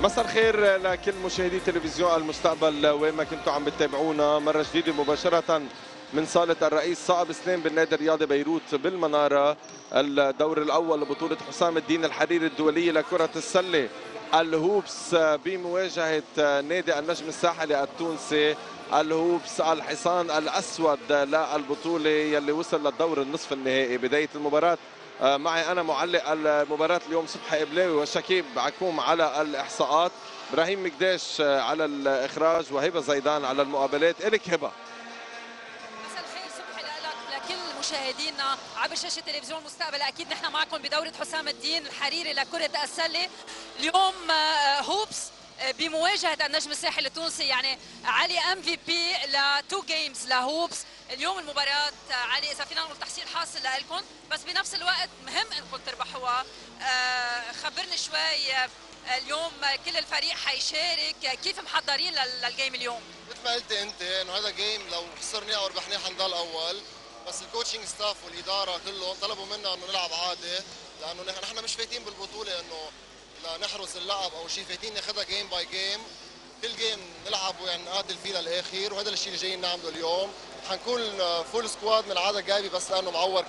مساء الخير لكل مشاهدي تلفزيون المستقبل وين ما كنتوا عم بتتابعونا مرة جديدة مباشرة من صالة الرئيس صائب سليم بالنادي الرياضي بيروت بالمنارة. الدور الأول لبطولة حسام الدين الحريري الدولية لكرة السلة الهوبس بمواجهة نادي النجم الساحلي التونسي. الهوبس الحصان الأسود للبطولة يلي وصل للدور النصف النهائي. بداية المباراة معي أنا معلق المباراة اليوم صبحي إبلاوي وشكيب عكوم على الإحصاءات، إبراهيم مقداش على الإخراج وهبة زيدان على المقابلات. إلك هبة. مساء الخير صبحي لكل مشاهدينا عبر شاشة تلفزيون المستقبل. أكيد نحن معكم بدورة حسام الدين الحريري لكرة السلة. اليوم هوبس بمواجهة النجم الساحلي التونسي، يعني علي MVP لتو جيمز لهوبس. اليوم المباراة علي إذا فينا نقول تحصيل حاصل لكم، بس بنفس الوقت مهم انكم تربحوها. خبرني شوي اليوم كل الفريق حيشارك، كيف محضرين للجيم اليوم؟ مثل ما قلتي انت انه هذا جيم لو خسرناه او ربحناه حنضل اول، بس الكوتشنج ستاف والاداره كلهم طلبوا منا انه نلعب عادي، لانه نحن مش فايتين بالبطوله انه لنحرز اللقب او شيء، فايتين ناخذها جيم باي جيم، كل جيم نلعب يعني نقاتل فيه للاخير، وهذا الشيء اللي جايين نعمله اليوم. حنكون فول سكواد من العاده جايبي، بس لانه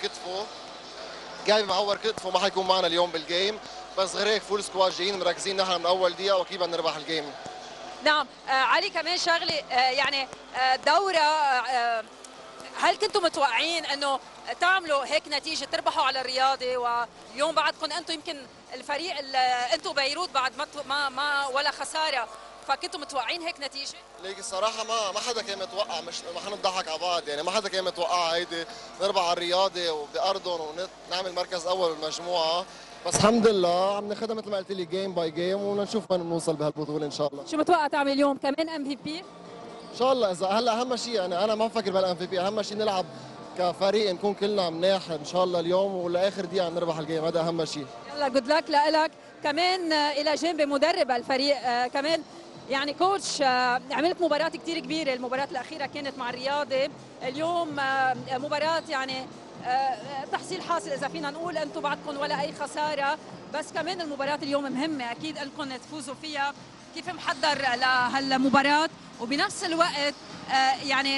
معور كتفه ما حيكون معنا اليوم بالجيم، بس غير هيك فول سكواد جايين مركزين نحن من اول دقيقه واكيد بدنا نربح الجيم. نعم علي، كمان شغله يعني دوره، هل كنتم متوقعين انه تعملوا هيك نتيجه تربحوا على الرياضي؟ واليوم بعدكم انتم يمكن الفريق انتم بيروت بعد ما ولا خساره، فكنتوا متوقعين هيك نتيجه؟ ليك الصراحه ما حدا كان متوقع، مش ما حنضحك على بعض، يعني ما حدا كان متوقع هيدي نربح على الرياضي وبارضهم ونعمل مركز اول بالمجموعه، بس الحمد لله عم ناخذها مثل ما قلت لي جيم باي جيم، ونشوف وين بنوصل بهالبطوله ان شاء الله. شو متوقع تعمل اليوم كمان MVP؟ ان شاء الله. اذا هلا اهم شيء يعني انا ما بفكر بالام في بي، اهم شيء نلعب كفريق نكون كلنا مناح ان شاء الله اليوم، ولاخر دقيقه نربح الجيم، هذا اهم شيء. يلا جود لك لك. كمان الى جانب مدرب الفريق كمان يعني كوتش، عملت مباراة كتير كبيرة. المباراة الأخيرة كانت مع الرياضي، اليوم مباراة يعني تحصيل حاصل إذا فينا نقول. أنتم بعدكم ولا أي خسارة، بس كمان المباراة اليوم مهمة أكيد أنكم تفوزوا فيها. كيف محضر لهالمباراة؟ وبنفس الوقت يعني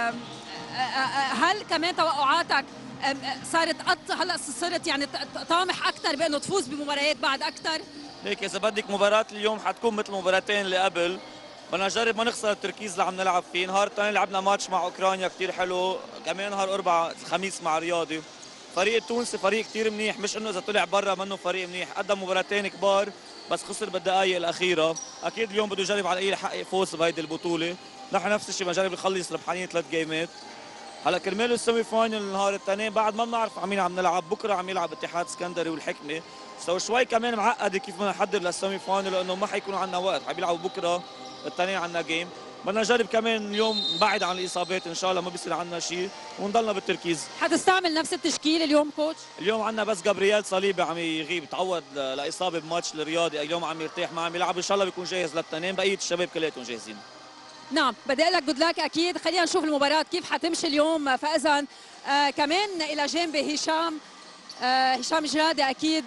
هل كمان توقعاتك صارت هلا صرت يعني طامح أكثر بأنه تفوز بمباريات بعد أكثر؟ هيك اذا بدك مباراه اليوم حتكون مثل المباراتين اللي قبل، بدنا نجرب ما نخسر التركيز اللي عم نلعب فيه. نهار الثاني لعبنا ماتش مع اوكرانيا كثير حلو، كمان نهار اربعاء الخميس مع رياضي. فريق التونسي فريق كثير منيح، مش انه اذا طلع برا منه فريق منيح، قدم مباراتين كبار بس خسر بالدقائق الاخيره. اكيد اليوم بده يجرب على اي حق يفوز بهيدي البطوله. نحن نفس الشيء بنجرب نخلص ربحانين 3 جيمات. هلا كرمال السيمي فاينل نهار الثاني بعد ما بنعرف على مين عم نلعب. بكره عم يلعب اتحاد اسكندري والحكمه، شوي كمان معقده كيف بدنا نحضر للسيمي فاينل، لانه ما حيكون عندنا وقت، عم يلعبوا بكره الثاني عندنا جيم. بدنا نجرب كمان اليوم بعد عن الاصابات ان شاء الله ما بيصير عندنا شيء ونضلنا بالتركيز. حتستعمل نفس التشكيل اليوم كوتش؟ اليوم عندنا بس جابرييل صليبي عم يغيب، تعود لاصابه بماتش الرياضي، اليوم عم يرتاح ما عم يلعب، ان شاء الله بيكون جاهز للتنين. بقيه الشباب كلياتهم جاهزين. نعم بدي اقول لك جود لك. اكيد خلينا نشوف المباراه كيف حتمشي اليوم. فاذا كمان الى جانب هشام جرادي اكيد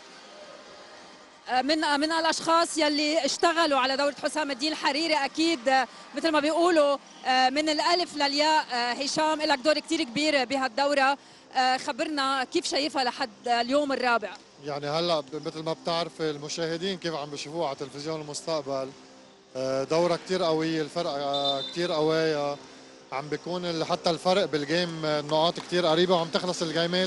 من الاشخاص يلي اشتغلوا على دوره حسام الدين الحريري. اكيد مثل ما بيقولوا من الالف للياء. هشام لك دور كثير كبير بهالدوره، خبرنا كيف شايفها لحد اليوم الرابع. يعني هلا مثل ما بتعرف المشاهدين كيف عم بيشوفوها على تلفزيون المستقبل، دورة كتير قوية، الفرق كتير قوية، عم بيكون حتى الفرق بالجيم النقاط كتير قريبة، وعم تخلص الجيمات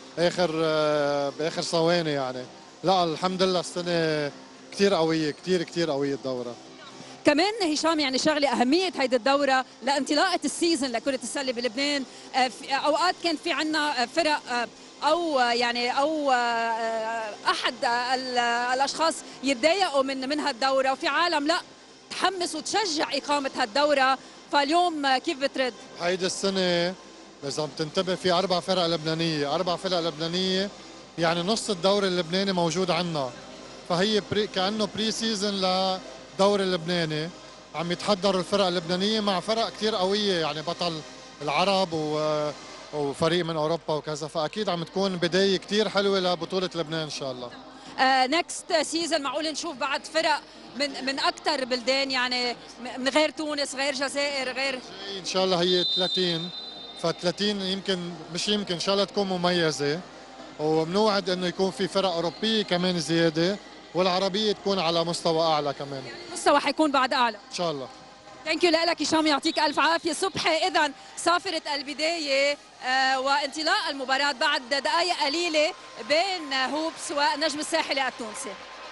باخر ثواني يعني. لا الحمد لله السنة كتير قوية، كتير قوية الدورة. كمان هشام يعني شغله اهميه هيدي الدوره لانطلاقه السيزون لكره السله بلبنان. اوقات كان في عندنا فرق او يعني او احد الاشخاص يتضايقوا من هالدوره، وفي عالم لا تحمس وتشجع اقامه هالدوره. فاليوم كيف بترد؟ هيدي السنة إذا بتنتبه في 4 فرق لبنانية، 4 فرق لبنانية، يعني نص الدوري اللبناني موجود عنا، فهي كأنه بري سيزون للدوري اللبناني. عم يتحضروا الفرق اللبنانية مع فرق كتير قوية، يعني بطل العرب وفريق من أوروبا وكذا، فأكيد عم تكون بداية كتير حلوة لبطولة لبنان إن شاء الله. نكست سيزون معقول نشوف بعد فرق من اكثر بلدان، يعني من غير تونس، غير جزائر، غير ان شاء الله هي 30، ف30 يمكن مش يمكن ان شاء الله تكون مميزه، وبنوعد انه يكون في فرق اوروبيه كمان زياده، والعربيه تكون على مستوى اعلى كمان. المستوى حيكون بعد اعلى ان شاء الله. ثانك يو لك هشام، يعطيك الف عافيه. صبحي اذا صافره البدايه وانطلاق المباراه بعد دقائق قليله بين هوبس والنجم الساحلي التونسي.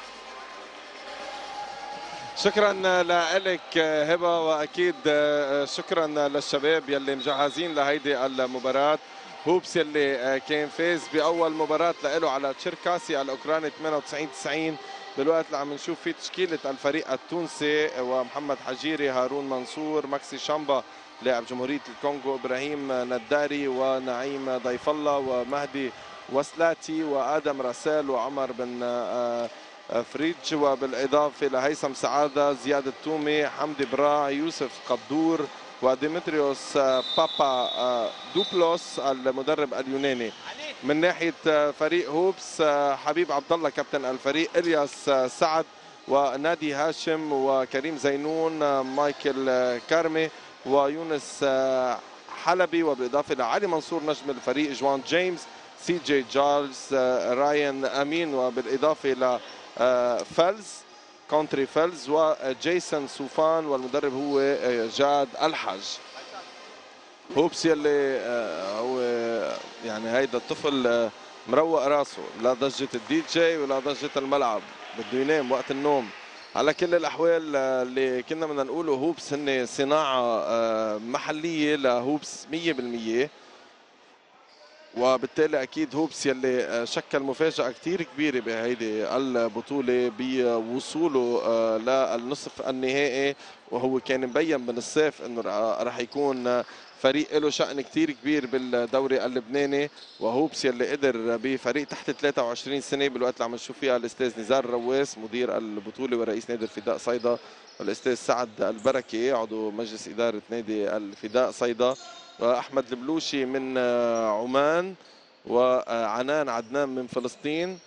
شكرا لك هبه، واكيد شكرا للشباب يلي مجهزين لهيدي المباراه. هوبس يلي كان فاز باول مباراه له على تشيركاسي الاوكراني 98-90. بالوقت اللي عم نشوف فيه تشكيله الفريق التونسي ومحمد حجيري، هارون منصور، ماكسي شامبا لاعب جمهوريه الكونغو، ابراهيم نداري ونعيم ضيف الله ومهدي وسلاتي وادم راسال وعمر بن فريتش، وبالاضافه لهيثم سعاده، زياد التومي، حمدي براع، يوسف قدور وديمتريوس بابا دوبلوس المدرب اليوناني. من ناحيه فريق هوبس حبيب عبد الله كابتن الفريق، الياس سعد ونادي هاشم وكريم زينون، مايكل كارمي ويونس حلبي، وبالاضافه لعلي منصور نجم الفريق، جوان جيمس، سي جي جارلز، رايان امين، وبالاضافه ل فلز كونتري فلز وجيسون سوفان، والمدرب هو جاد الحج. هوبس يلي هو يعني هيدا الطفل مروق راسه، لا ضجة الدي جي ولا ضجة الملعب، بده ينام وقت النوم. على كل الاحوال اللي كنا بدنا نقوله، هوبس هن صناعة محلية لهوبس 100%، وبالتالي اكيد هوبس يلي شكل مفاجاه كثير كبيره بهيدي البطوله بوصوله للنصف النهائي، وهو كان مبين من الصيف انه راح يكون فريق له شأن كثير كبير بالدوري اللبناني. وهوبس يلي قدر بفريق تحت 23 سنه بالوقت اللي عم نشوف فيها الاستاذ نزار رواس مدير البطوله ورئيس نادي الفداء صيدا، والاستاذ سعد البركي عضو مجلس اداره نادي الفداء صيدا، واحمد البلوشي من عمان، وعنان عدنان من فلسطين،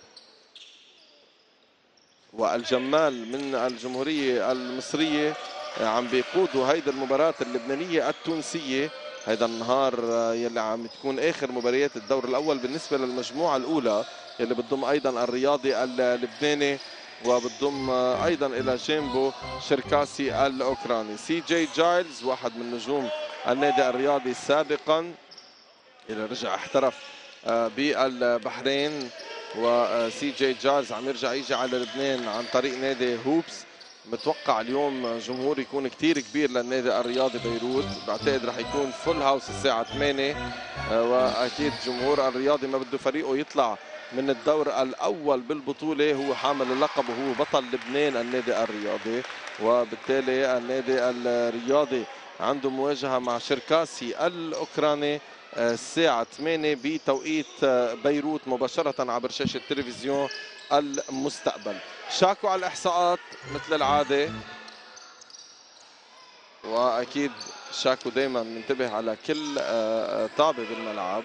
والجمال من الجمهوريه المصريه عم بيقودوا هيدا المباراه اللبنانيه التونسيه هيدا النهار يلي عم تكون اخر مباريات الدور الاول بالنسبه للمجموعه الاولى يلي بتضم ايضا الرياضي اللبناني وبتضم ايضا الى جانبه شركاسي الاوكراني. سي جي جايلز واحد من نجوم النادي الرياضي سابقا اللي رجع احترف بالبحرين، وسي جي جايلز عم يرجع يجي على لبنان عن طريق نادي هوبس. متوقع اليوم جمهور يكون كتير كبير للنادي الرياضي بيروت، بعتقد رح يكون فول هاوس الساعة 8، واكيد جمهور الرياضي ما بده فريقه يطلع من الدور الاول بالبطوله، هو حامل اللقب وهو بطل لبنان النادي الرياضي، وبالتالي النادي الرياضي عنده مواجهه مع شركاسي الاوكراني الساعه 8 بتوقيت بيروت مباشره عبر شاشه تلفزيون المستقبل. شاكو على الاحصاءات مثل العاده، واكيد شاكو دائما منتبه على كل طابه بالملعب.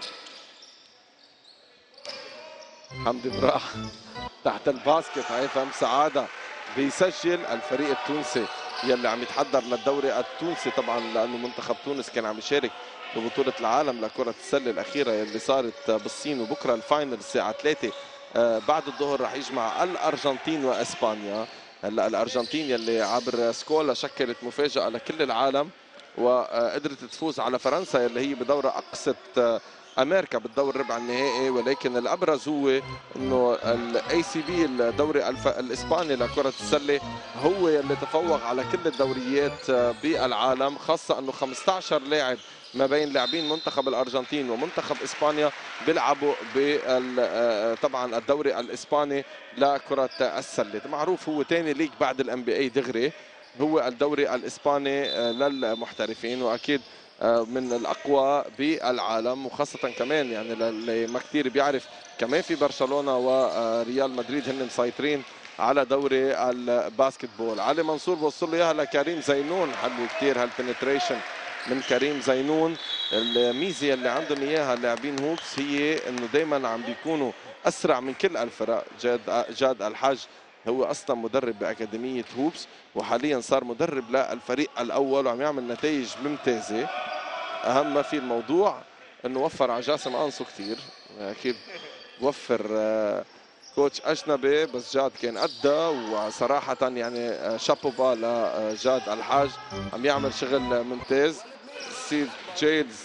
حمدي براح تحت الباسكت، هيثم سعاده بيسجل. الفريق التونسي يلي عم يتحضر للدوري التونسي طبعا لانه منتخب تونس كان عم يشارك ببطوله العالم لكره السله الاخيره يلي صارت بالصين، وبكره الفاينل الساعه 3 بعد الظهر رح يجمع الارجنتين واسبانيا. هلا الارجنتين يلي عبر سكولا شكلت مفاجاه لكل العالم وقدرت تفوز على فرنسا يلي هي بدورة اقصت امريكا بالدور ربع النهائي، ولكن الابرز هو انه الاي سي بي الدوري الاسباني لكره السله هو يلي تفوق على كل الدوريات بالعالم، خاصه انه 15 لاعب ما بين لاعبين منتخب الارجنتين ومنتخب اسبانيا بيلعبوا طبعا الدوري الاسباني لكره السله. معروف هو ثاني ليج بعد الام بي اي دغري، هو الدوري الاسباني للمحترفين، واكيد من الاقوى بالعالم، وخاصه كمان يعني اللي ما كثير بيعرف كمان في برشلونه وريال مدريد هن مسيطرين على دوري الباسكتبول. علي منصور بوصل له اياها لكريم زينون، حلو كثير هالبنتريشن من كريم زينون. الميزه اللي عندهم اياها اللاعبين هوبس هي انه دائما عم بيكونوا اسرع من كل الفرق. جاد الحاج هو اصلا مدرب باكاديميه هوبس وحاليا صار مدرب للفريق الاول وعم يعمل نتائج ممتازه. اهم ما في الموضوع انه وفر على جاسم انسو كثير، اكيد وفر كوتش اجنبي، بس جاد كان ادى وصراحه يعني شابوبا لجاد الحاج عم يعمل شغل ممتاز. ستيف جيلز،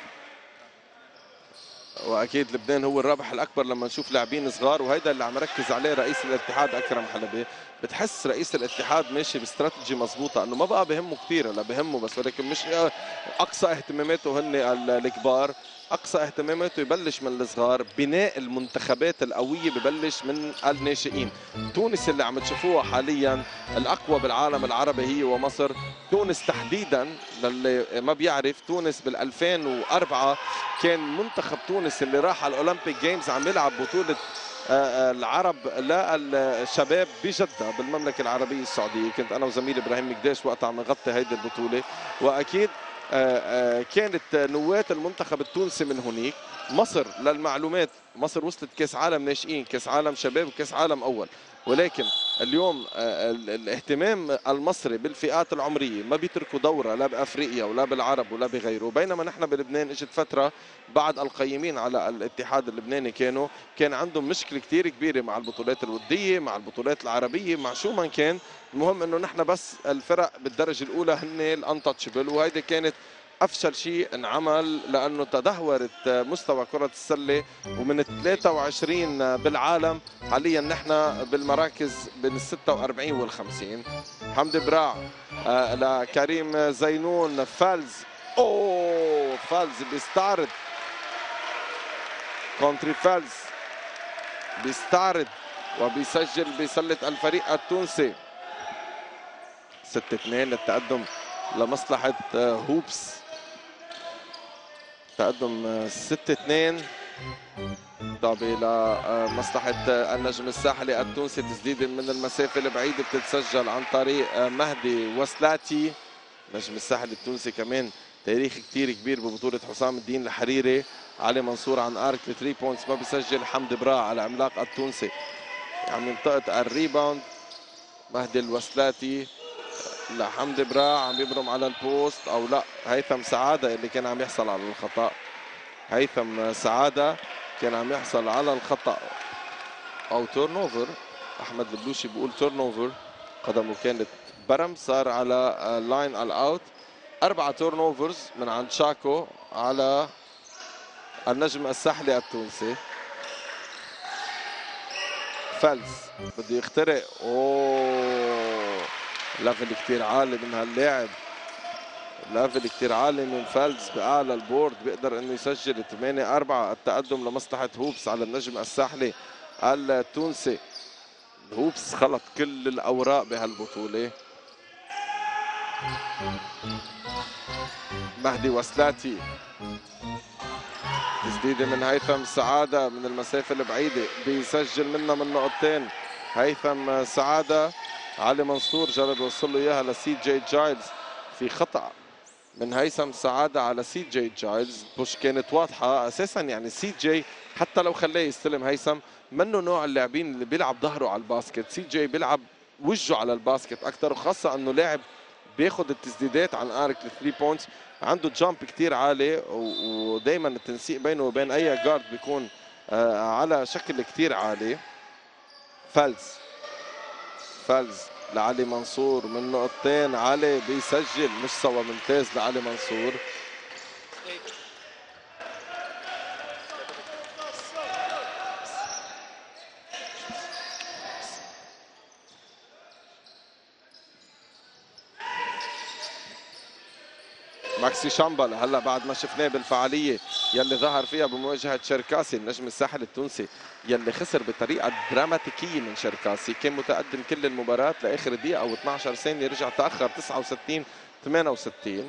واكيد لبنان هو الرابح الاكبر لما نشوف لاعبين صغار، وهيدا اللي عم ركز عليه رئيس الاتحاد اكرم حلبي. بتحس رئيس الاتحاد ماشي باستراتيجي مضبوطه، انه ما بقى بهمه كثير، لا بهمه بس، ولكن مش اقصى اهتماماته هن الكبار، اقصى اهتماماته يبلش من الصغار. بناء المنتخبات القويه ببلش من الناشئين. تونس اللي عم تشوفوها حاليا الاقوى بالعالم العربي هي ومصر. تونس تحديدا للي ما بيعرف، تونس بال 2004 كان منتخب تونس اللي راح على الاولمبيك جيمز عم يلعب بطوله العرب للشباب بجدة بالمملكة العربية السعودية. كنت أنا وزميلي إبراهيم مقداش وقتها عم نغطي هيدي البطولة، وأكيد كانت نواة المنتخب التونسي من هناك. مصر للمعلومات، مصر وصلت كاس عالم ناشئين، كاس عالم شباب، وكاس عالم أول، ولكن اليوم الاهتمام المصري بالفئات العمرية ما بيتركوا دورة لا بأفريقيا ولا بالعرب ولا بغيره. بينما نحن بلبنان اجت فترة بعد القيمين على الاتحاد اللبناني كان عندهم مشكلة كتير كبيرة مع البطولات الودية، مع البطولات العربية، مع شو ما كان. المهم انه نحن بس الفرق بالدرجة الأولى هن الانتاتشبل، وهيدي كانت افشل شيء انعمل لانه تدهورت مستوى كره السله، ومن 23 بالعالم حاليا نحن بالمراكز بين ال 46 وال 50. حمدي براع لكريم زينون، فالز، اوه فالز بيستعرض، كونتري فالز بيستعرض وبيسجل بسله الفريق التونسي. 6-2 للتقدم لمصلحه هوبس، تقدم 6-2 طابي لمصلحة النجم الساحلي التونسي. تسديدة من المسافة البعيدة بتتسجل عن طريق مهدي وسلاتي. النجم الساحلي التونسي كمان تاريخ كتير كبير ببطولة حسام الدين الحريري. علي منصور عن ارك 3 بوينتس ما بيسجل. حمدي براع العملاق التونسي عم ينطقط الريباوند. مهدي الوسلاتي لحمدي براع عم يبرم على البوست، او لا هيثم سعاده اللي كان عم يحصل على الخطا. هيثم سعاده كان عم يحصل على الخطا او تورن اوفر. احمد البلوشي بيقول تورن اوفر، قدمه كانت برم، صار على لاين الاوت. 4 تورن اوفرز من عند شاكو على النجم الساحلي التونسي. فلز بده يخترق، اوه ليفل كثير عالي من هاللاعب، ليفل كثير عالي من فالز باعلى البورد، بيقدر انه يسجل 8-4. التقدم لمصلحه هوبس على النجم الساحلي التونسي. هوبس خلط كل الاوراق بهالبطوله. مهدي وسلاتي، تسديده من هيثم سعاده من المسافه البعيده، بيسجل منها من نقطتين. هيثم سعاده، علي منصور جرب يوصل له اياها لسي جي جايلز. في خطا من هيثم سعاده على سي جي جايلز، بوش كانت واضحه اساسا. يعني سي جي حتى لو خلاه يستلم، هيثم منه نوع اللاعبين اللي بيلعب ظهره على الباسكت. سي جي بيلعب وجهه على الباسكت اكثر، وخاصه انه لاعب بياخذ التسديدات عن ارك الثري بوينتس، عنده جامب كتير عالي، ودائما التنسيق بينه وبين اي جارد بيكون على شكل كتير عالي. فالز لعلي منصور من نقطتين، علي بيسجل. مستوى ممتاز لعلي منصور. ماكسي شامبلا هلا بعد ما شفناه بالفعاليه يلي ظهر فيها بمواجهه شركاسي، النجم الساحلي التونسي يلي خسر بطريقه دراماتيكيه من شركاسي، كان متقدم كل المباراه لاخر دقيقه او 12 ثانيه، رجع تاخر 69-68.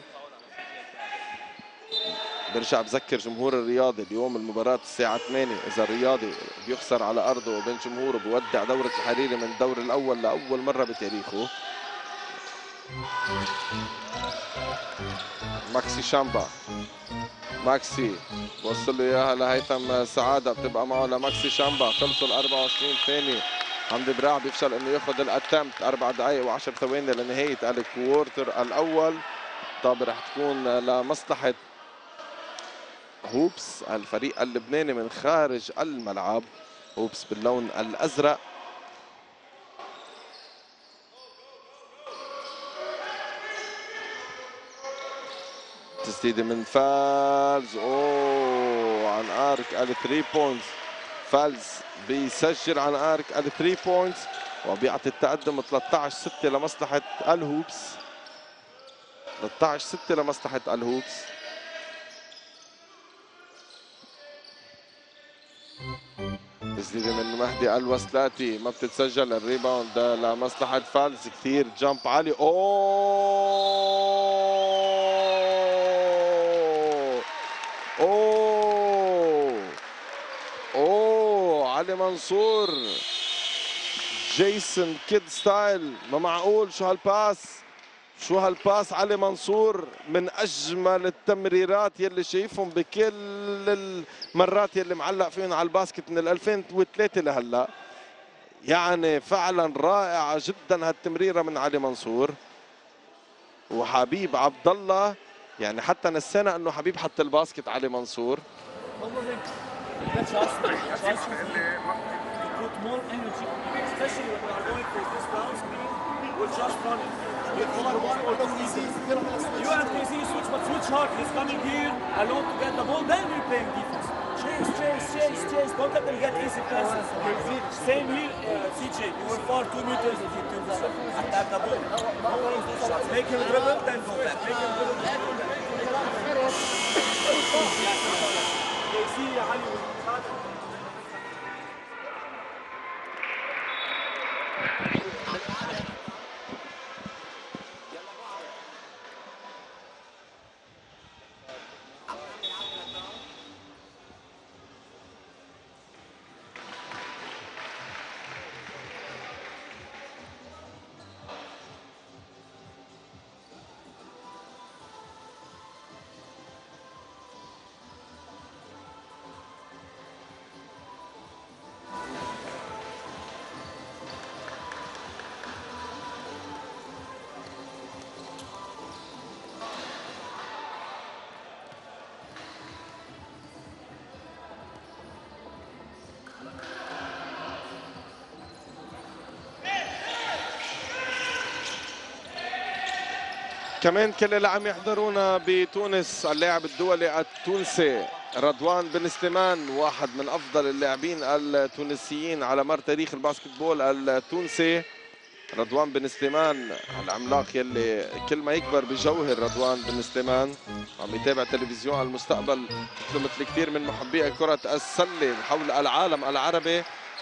برجع بذكر جمهور الرياضي اليوم المباراه الساعه 8، اذا الرياضي بيخسر على ارضه وبين جمهوره بودع دوره الحريري من الدور الاول لاول مره بتاريخه. ماكسي شامبا، ماكسي وصل له اياها لهيثم سعاده، بتبقى معه لماكسي شامبا. خلصوا ال 24 ثانيه. حمدي براع بيفشل انه ياخذ الاتمت. 4 دقائق و10 ثواني لنهايه الكوارتر الاول. طابه رح تكون لمصلحه هوبس، الفريق اللبناني من خارج الملعب. هوبس باللون الازرق. تسديده من فالز، عن ارك ال3 بوينتس. فالز بيسجل عن ارك ال3 بوينتس وبيعطي التقدم 13-6 لمصلحه الهوبس. 13-6 لمصلحه الهوبس. تسديده من مهدي الوسلاتي ما بتتسجل. الريباوند لمصلحه فالز. كثير جامب عالي. علي منصور. جيسون كيد ستايل. ما معقول. شو هالباس علي منصور. من اجمل التمريرات يلي شايفهم بكل المرات يلي معلق فيهم على الباسكت من 2003 لهلا. يعني فعلا رائعه جدا هالتمريره من علي منصور. وحبيب عبد الله يعني حتى نسينا انه حبيب حط الباسكت علي منصور. You are crazy, switch, but switch hard. He's coming here alone to get the ball, then we're playing defense. Chase. Don't let them get easy passes. Same here, CJ. You were far 2 meters. Attack the ball. Make him dribble, then go back. Make him dribble, then go back. See, Ali. كمان كل اللي عم يحضرونا بتونس اللاعب الدولي التونسي رضوان بن سليمان، واحد من افضل اللاعبين التونسيين على مر تاريخ الباسكتبول التونسي. رضوان بن سليمان العملاق يلي كل ما يكبر بجوهر. رضوان بن سليمان عم يتابع تلفزيون المستقبل مثل كثير من محبي كرة السلة حول العالم العربي.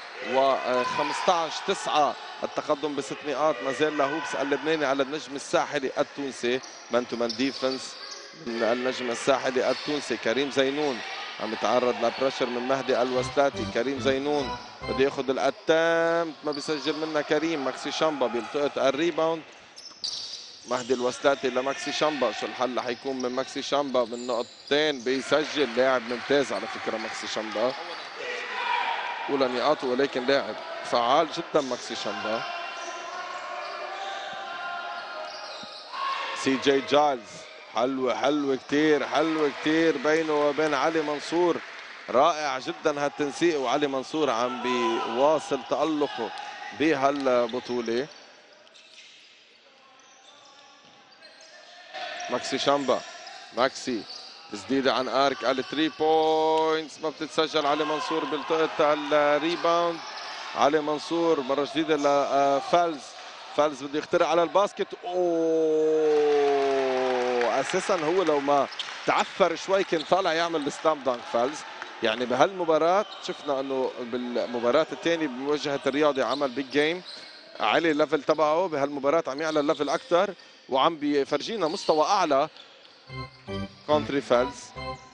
و15-9 التقدم ب6 نقاط ما زال لهوبس اللبناني على النجم الساحلي التونسي. مان تو مان ديفنس من النجم الساحلي التونسي. كريم زينون عم يتعرض لبريشر من مهدي الوسلاتي. كريم زينون بده ياخذ الاتمت ما بيسجل منها كريم. ماكسي شامبا بيلتقط الريباوند. مهدي الوسلاتي لماكسي شامبا. شو الحل رح يكون من ماكسي شامبا؟ من نقطتين بيسجل. لاعب ممتاز على فكره ماكسي شامبا، اولى نقاطه ولكن لاعب فعال جدا ماكسي شامبا. سي جي جايلز حلوه كثير بينه وبين علي منصور. رائع جدا هالتنسيق، وعلي منصور عم بيواصل تألقه بهالبطوله. ماكسي شامبا. ماكسي تسديده عن ارك ال3 بوينتس ما بتتسجل. علي منصور بيلتقط الريباوند. علي منصور مره جديده لفالز. فالز بده يخترق على الباسكت. اساسا هو لو ما تعثر شوي كان طالع يعمل السلام دانك. فالز يعني بهالمباراه شفنا انه بالمباراه الثانيه بمواجهه الرياضي عمل بيج جيم، علي الليفل تبعه. بهالمباراه عم يعلى الليفل اكثر وعم بيفرجينا مستوى اعلى. كونتري فالز.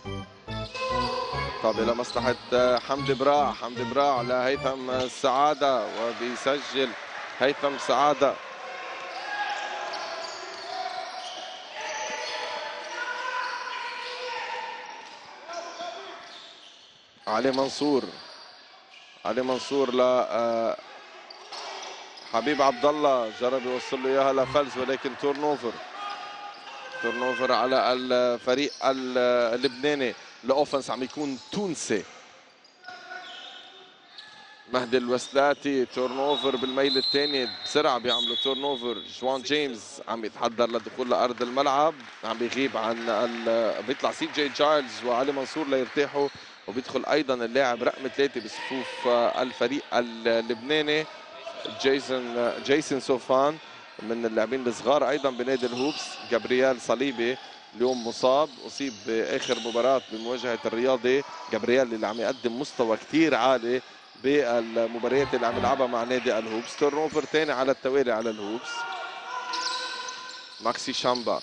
طب الى مصلحه حمدي براع لهيثم سعاده وبيسجل هيثم سعاده. علي منصور. علي منصور ل حبيب عبد الله، جرب يوصل له اياها لفلز ولكن تورن اوفر على الفريق اللبناني. الاوفنس عم يكون تونسي. مهدي الوسلاتي تورن اوفر بالميل الثاني، بسرعه بيعملوا تورن اوفر. جوان جيمس عم يتحضر للدخول لارض الملعب، عم بيغيب عن بيطلع سي جي جايلز وعلي منصور ليرتاحوا، وبيدخل ايضا اللاعب رقم 3 بصفوف الفريق اللبناني جيسون سوفان، من اللاعبين الصغار ايضا بنادي الهوبس. جابرييل صليبي اليوم مصاب، اصيب باخر مباراه بمواجهه الرياضي. جابرييل اللي عم يقدم مستوى كثير عالي بالمباريات اللي عم يلعبها مع نادي الهوبس. تورن اوفر ثاني على التوالي على الهوبس. ماكسي شامبا،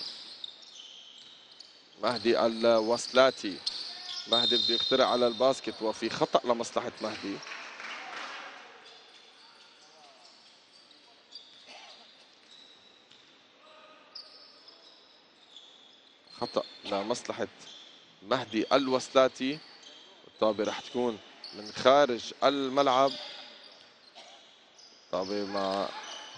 مهدي الوسلاتي. مهدي بده يخترع على الباسكت وفي خطأ لمصلحة مهدي. خطأ لمصلحة مهدي الوسلاتي. الطابة رح تكون من خارج الملعب. طابة مع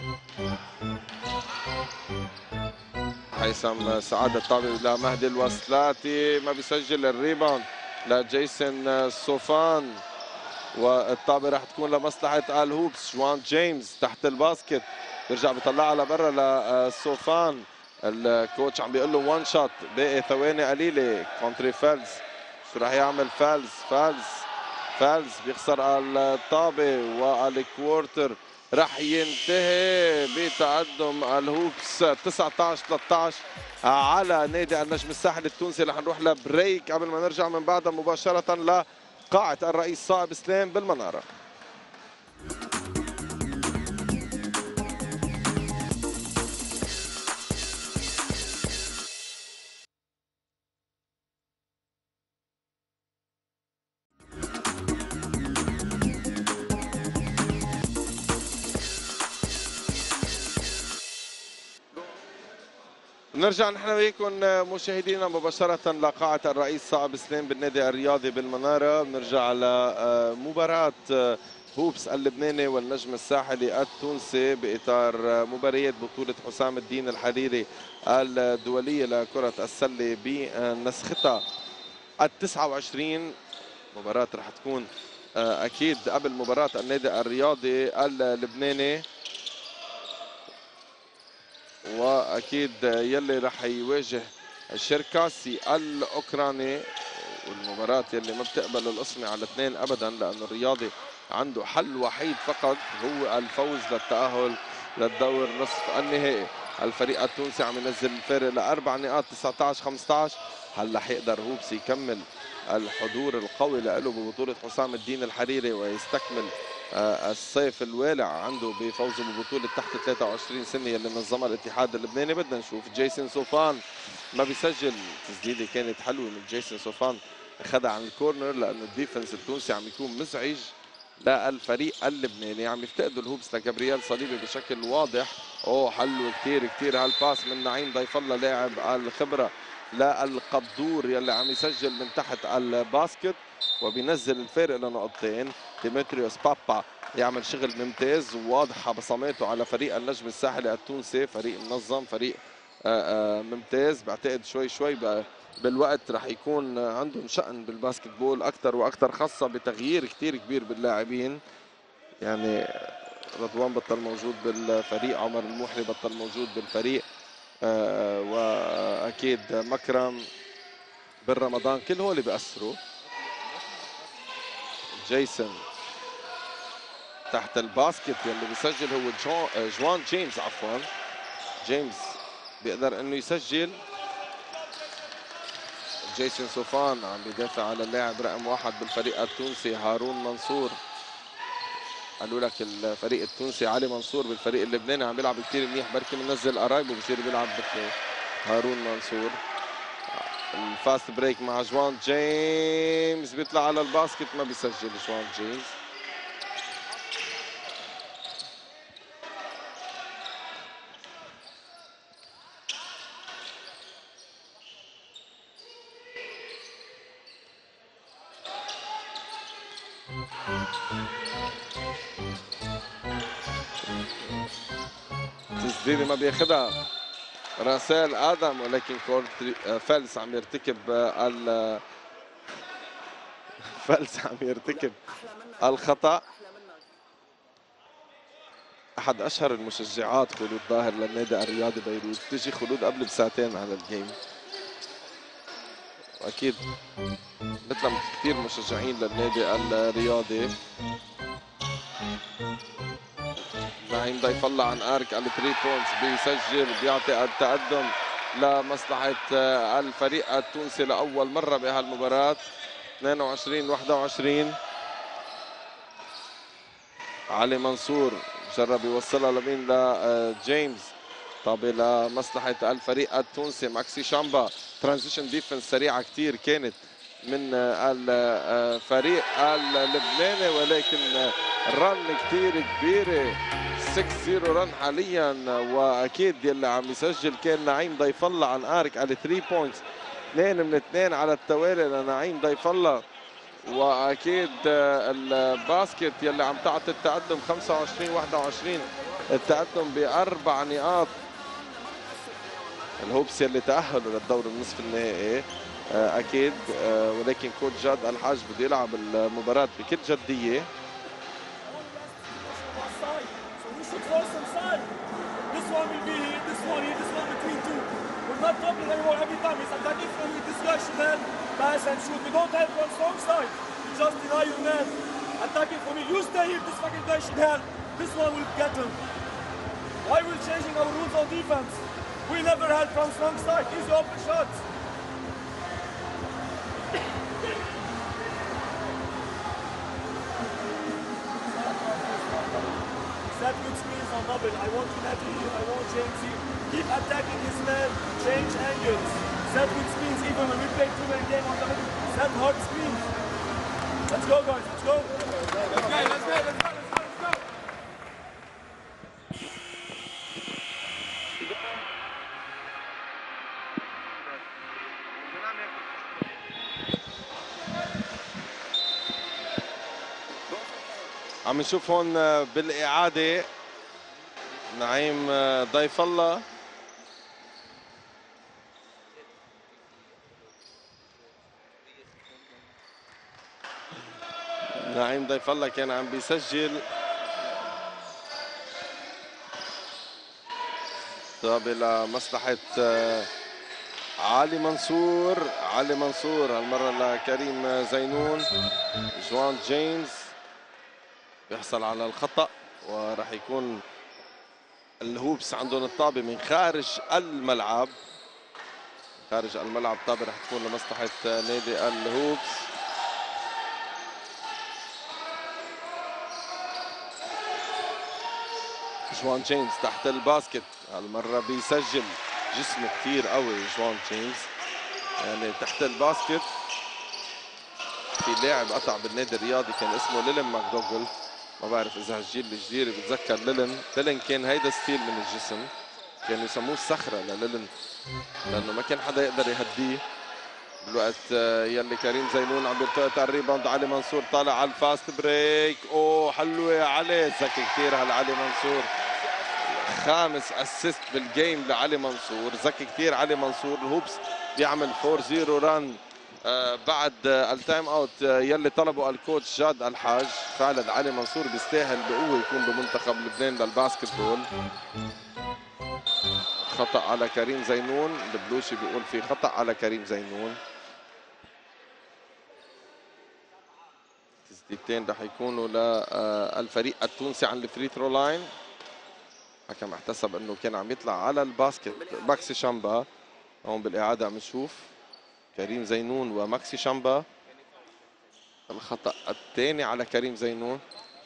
هيثم سعادة. الطابة لمهدي الوسلاتي، ما بيسجل. الريباوند لجيسون سوفان، والطابة رح تكون لمصلحة الهوبس. جوان جيمس تحت الباسكت، بيرجع بيطلعها لبرا لسوفان. الكوتش عم بيقول له وان شوت، باقي ثواني قليله. كونتري فالز، شو راح يعمل فالز بيخسر الطابه، والكوارتر راح ينتهي بتقدم الهوبس 19-13 على نادي النجم الساحلي التونسي. رح نروح لبريك قبل ما نرجع من بعدها مباشره لقاعه الرئيس صائب سليم بالمناره. نرجع نحن وياكم مشاهدينا مباشرة لقاعة الرئيس صائب سليم بالنادي الرياضي بالمنارة. بنرجع لمباراة هوبس اللبناني والنجم الساحلي التونسي بإطار مباريات بطولة حسام الدين الحريري الدولية لكرة السلة بنسختها ال29. مباراة رح تكون أكيد قبل مباراة النادي الرياضي اللبناني، واكيد يلي رح يواجه الشركاسي الاوكراني. والمباراة يلي ما بتقبل القسمة على اثنين ابدا، لانه الرياضي عنده حل وحيد فقط هو الفوز للتأهل للدور نصف النهائي. الفريق التونسي عم ينزل الفارق لاربع نقاط 19-15. هل رح يقدر هوبس يكمل الحضور القوي له ببطولة حسام الدين الحريري ويستكمل الصيف الوالع عنده بفوزه ببطولة تحت 23 سنة اللي نظمها الاتحاد اللبناني؟ بدنا نشوف. جيسون سوفان ما بيسجل. تسديدة كانت حلوة من جيسون سوفان، اخذها عن الكورنر، لانه الديفنس التونسي عم يكون مزعج للفريق اللبناني. عم يفتقدوا الهوبس لجابرييل صليبي بشكل واضح. حلو كثير هالباس من نعيم ضيف الله لاعب الخبرة للقدور يلي عم يسجل من تحت الباسكت وبينزل الفارق لنقطتين. ديمتريوس بابا يعمل شغل ممتاز وواضحة بصماته على فريق النجم الساحلي التونسي. فريق منظم، فريق ممتاز. بعتقد شوي بالوقت رح يكون عندهم شأن بالباسكت بول أكثر وأكثر، خاصة بتغيير كثير كبير باللاعبين. يعني رضوان بطل موجود بالفريق، عمر الموحلي بطل موجود بالفريق، وأكيد مكرم بن رمضان، كل هول بيأثروا. جيسون تحت الباسكت يلي بيسجل هو جوان جيمس. عفوا جيمس بيقدر انه يسجل. جيسون سوفان عم بيدافع على اللاعب رقم 1 بالفريق التونسي هارون منصور. قالوا لك الفريق التونسي علي منصور، بالفريق اللبناني عم بيلعب كثير منيح، بركي بننزل قرايبه بصير بيلعب مثله هارون منصور. الفاست بريك مع جوان جيمس، بيطلع على الباسكت ما بيسجل جوان جيمس. تسديده ما بياخدها راسيل ادم، ولكن فالس عم يرتكب فالس عم يرتكب الخطا. احد اشهر المشجعات خلود ظاهر للنادي الرياضي بيروت، تجي خلود قبل بساعتين على الجيم، واكيد مثل كثير مشجعين للنادي الرياضي. نعيم ضيف الله عن ارك على 3 بوينتس، بيسجل بيعطي التقدم لمصلحه الفريق التونسي لاول مره بهالمباراه. 22-21. علي منصور جرب يوصلها لمين؟ لجيمس، طابة لمصلحة الفريق التونسي. ماكسي شامبا، ترانزيشن ديفنس سريعة كتير كانت من الفريق اللبناني، ولكن رن كتير كبيرة، 6-0 رن حاليا. واكيد يلي عم يسجل كان نعيم ضيف الله عن ارك على 3 بوينتس، 2 من 2 على التوالي لنعيم ضيف الله. واكيد الباسكت يلي عم تعطي التقدم 25-21، التقدم باربع نقاط. الهوبس يلي تاهلوا للدور النصف النهائي اكيد، ولكن كوتش جاد الحاج بده يلعب المباراه بكل جديه. We're not doubling anymore every time. It's attacking from with this guy, Chanel. Pass and shoot. We don't help from strong side. You just deny your man. Attacking from me. You stay here. This fucking guy, Chanel. This one will get him. Why we're changing our rules on defense? We never help from strong side. Easy open shots. Set good screens on double. I want Unati here. I want James here. Keep attacking his man. Change angles. Set good screens even when we play two-man game on the middle. Set hard screens. Let's go, guys. Let's go. Let's go. Let's go. Let's go. عم نشوف هون بالإعادة نعيم ضيف الله نعيم ضيف الله كان عم بيسجل طابة لمصلحة علي منصور. علي منصور هالمرة لكريم زينون. جوان جيمس بيحصل على الخطأ، وراح يكون الهوبس عندهم الطابة من خارج الملعب. خارج الملعب طابة راح تكون لمصلحة نادي الهوبس. جوان جيمس تحت الباسكت، هالمرة بيسجل. جسمه كثير قوي جوان جيمس، يعني تحت الباسكت. في لاعب قطع بالنادي الرياضي كان اسمه ليلن ماكدوغل، ما بعرف اذا هالجيل الجديد بتذكر ليلن. ليلن كان هيدا ستيل من الجسم، كانوا يسموه الصخرة لليلن لانه ما كان حدا يقدر يهديه. بالوقت يلي كريم زينون عم يلتقط على الريباوند. علي منصور طالع على الفاست بريك. اوه حلوه يا علي، ذكي كثير هالعلي منصور. خامس اسيست بالجيم لعلي منصور، ذكي كثير علي منصور. الهوبس بيعمل 4-0 ران بعد التايم اوت يلي طلبه الكوتش جاد الحاج. فعلا علي منصور بيستاهل بقوه يكون بمنتخب لبنان للباسكتبول. خطأ على كريم زينون، البلوشي بيقول في خطأ على كريم زينون. تسديدتين رح يكونوا للفريق التونسي عن الفري ثرو لاين. حكم احتسب انه كان عم يطلع على الباسكت ماكسي شامبا. هون بالاعاده عم نشوف كريم زينون وماكسي شامبا. الخطأ الثاني على كريم زينون.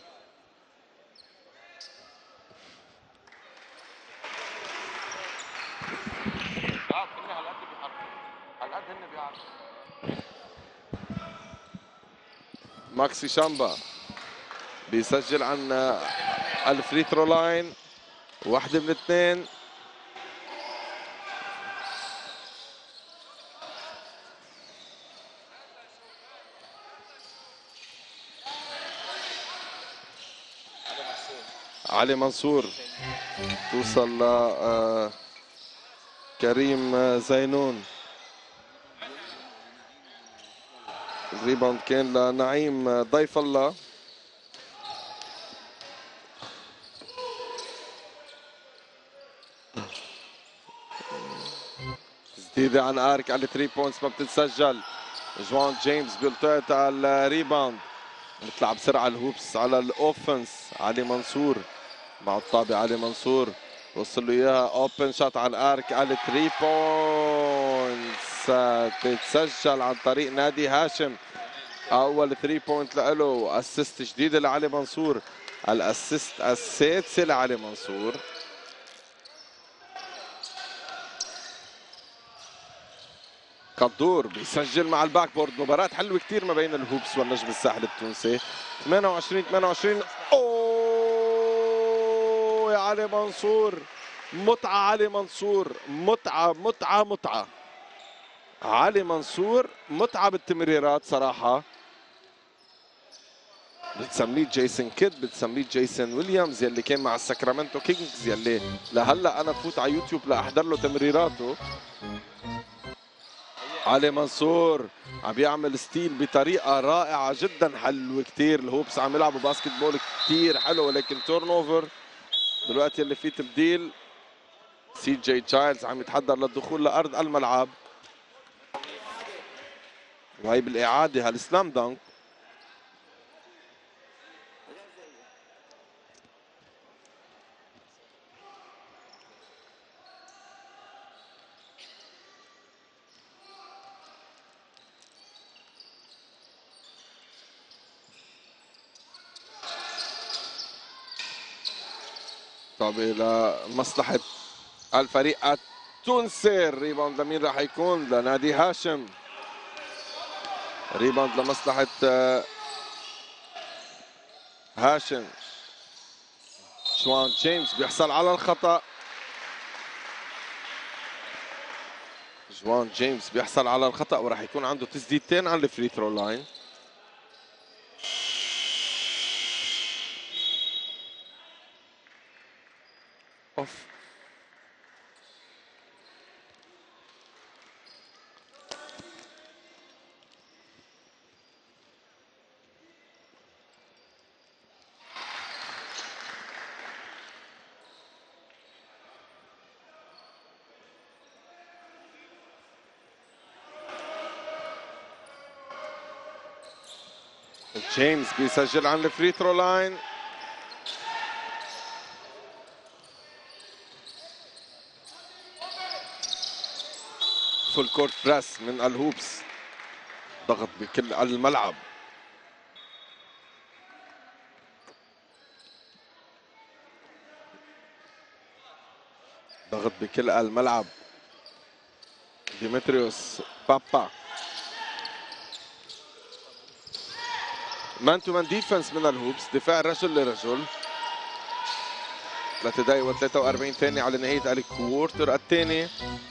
ماكسي شامبا بيسجل عن الفري ثرو لاين، واحدة من اثنين. علي منصور توصل ل كريم زينون. الريباوند كان لنعيم ضيف الله. تسديدة عن ارك على 3 بوينتس ما بتتسجل. جوان جيمس بيلتقط على الريباوند، بيطلع بسرعة الهوبس على الاوفنس. علي منصور مع الطابة. علي منصور وصل له اياها اوبن شوت على الارك على 3 بوينتس تتسجل عن طريق نادي هاشم. اول 3 بوينت له. اسيست جديده لعلي منصور، الاسيست السادسه لعلي منصور. قدور بيسجل مع الباك بورد. مباراة حلوة كثير ما بين الهوبس والنجم الساحل التونسي. 28 اوه يا علي منصور، متعة علي منصور، متعة. علي منصور متعة بالتمريرات صراحة. بتسميه جيسون كيد، بتسميه جيسون ويليامز يلي كان مع الساكرامنتو كينجز، يلي لهلا انا بفوت على يوتيوب لاحضر له تمريراته. علي منصور عم بيعمل ستيل بطريقة رائعة جدا، حلو كثير. الهوبس عم يلعبوا باسكت بول كثير حلو، ولكن تورن اوفر دلوقتي اللي فيه تبديل. سي جي تشايلدز عم يتحضر للدخول لارض الملعب، وهي بالاعادة هالسلام دانك. طابة لمصلحة الفريق التونسي. الريباوند لمين راح يكون؟ لنادي هاشم. ريباوند لمصلحة هاشم. جوان جيمس بيحصل على الخطأ. جوان جيمس بيحصل على الخطأ وراح يكون عنده تسديدتين على الفري ثرو لاين. اوف. جيمس بيسجل عن الفري ثرو لاين. فول كورت بريس من الهوبس، ضغط بكل الملعب. ضغط بكل الملعب. ديمتريوس بابا. مان تو مان ديفنس من الهوبس، دفاع رجل لرجل. 3 دقايق و43 ثانية على نهاية الكوارتر الثاني.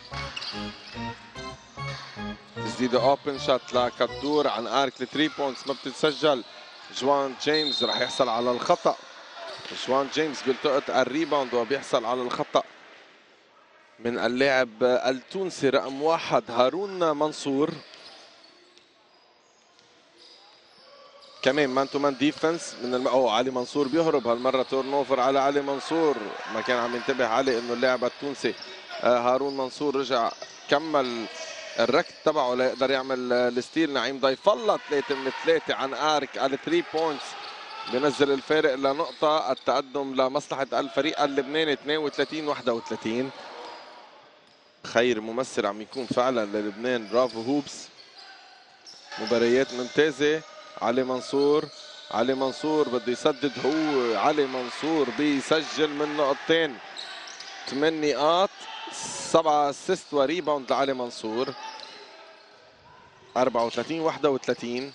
تسديدة اوبن شوت لكدور عن ارك 3 بوينتس ما بتتسجل. جوان جيمس راح يحصل على الخطأ. جوان جيمس بيلتقط الريباوند وبيحصل على الخطأ من اللاعب التونسي رقم 1 هارون منصور. كمان مان تو مان ديفنس من علي منصور بيهرب هالمره. تورن اوفر على علي منصور، ما كان عم ينتبه علي انه اللاعب التونسي هارون منصور رجع كمل الركض تبعه ليقدر يعمل الستيل. نعيم ضيف الله 3 من 3 عن ارك على 3 بوينتس بنزل الفارق لنقطه. التقدم لمصلحه الفريق اللبناني 32-31. خير ممثل عم يكون فعلا للبنان. برافو هوبس، مباريات ممتازه. علي منصور، علي منصور بده يسدد هو. علي منصور بيسجل من نقطتين، 8 نقاط، 7 اسيست وريباوند لعلي منصور. 34-31.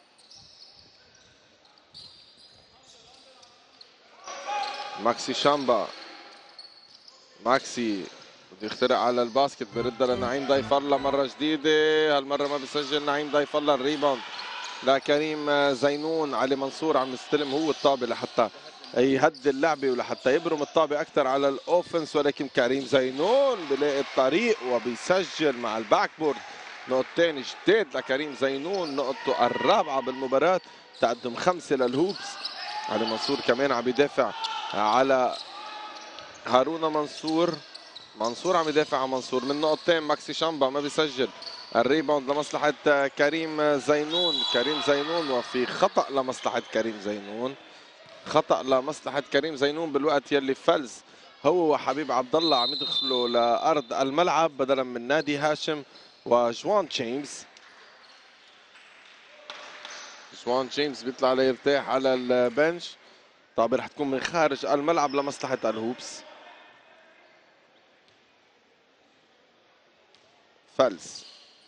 ماكسي شامبا. ماكسي بده يخترق على الباسكت، بيردها لنعيم ضيف الله مرة جديدة. هالمرة ما بيسجل نعيم ضيف الله. الريباوند لكريم زينون. علي منصور عم يستلم هو الطابة لحتى يهدي اللعبه ولحتى يبرم الطابه اكثر على الاوفنس، ولكن كريم زينون بلاقي الطريق وبيسجل مع الباك بورد نقطتين جديد لكريم زينون، نقطته الرابعه بالمباراه، تقدم 5 للهوبس. علي منصور كمان عم يدافع على هارون منصور، منصور عم يدافع على منصور من نقطتين. ماكسي شامبا ما بيسجل، الريباوند لمصلحة كريم زينون، كريم زينون وفي خطأ لمصلحة كريم زينون، خطأ لمصلحة كريم زينون بالوقت يلي فلز هو وحبيب عبد الله عم يدخلوا لأرض الملعب بدلا من نادي هاشم وجوان جيمس. جوان جيمس بيطلع ليرتاح على البنش. طابة رح تكون من خارج الملعب لمصلحة الهوبس. فلز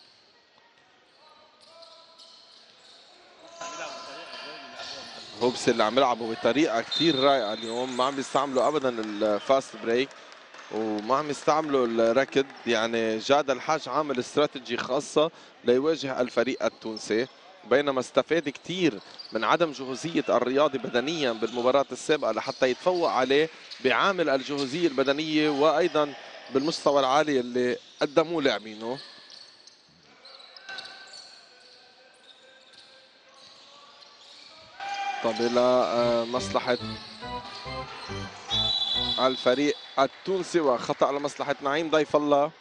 هوبس اللي عم يلعبوا بطريقه كثير رايقه اليوم، ما عم يستعملوا ابدا الفاست بريك وما عم يستعملوا الركض، يعني جاد الحاج عامل استراتيجي خاصه ليواجه الفريق التونسي، بينما استفاد كثير من عدم جهوزيه الرياضي بدنيا بالمباراه السابقه لحتى يتفوق عليه بعامل الجهوزيه البدنيه وايضا بالمستوى العالي اللي قدموه لاعبينه. طب الى مصلحة الفريق التونسي وخطأ لمصلحة نعيم ضيف الله.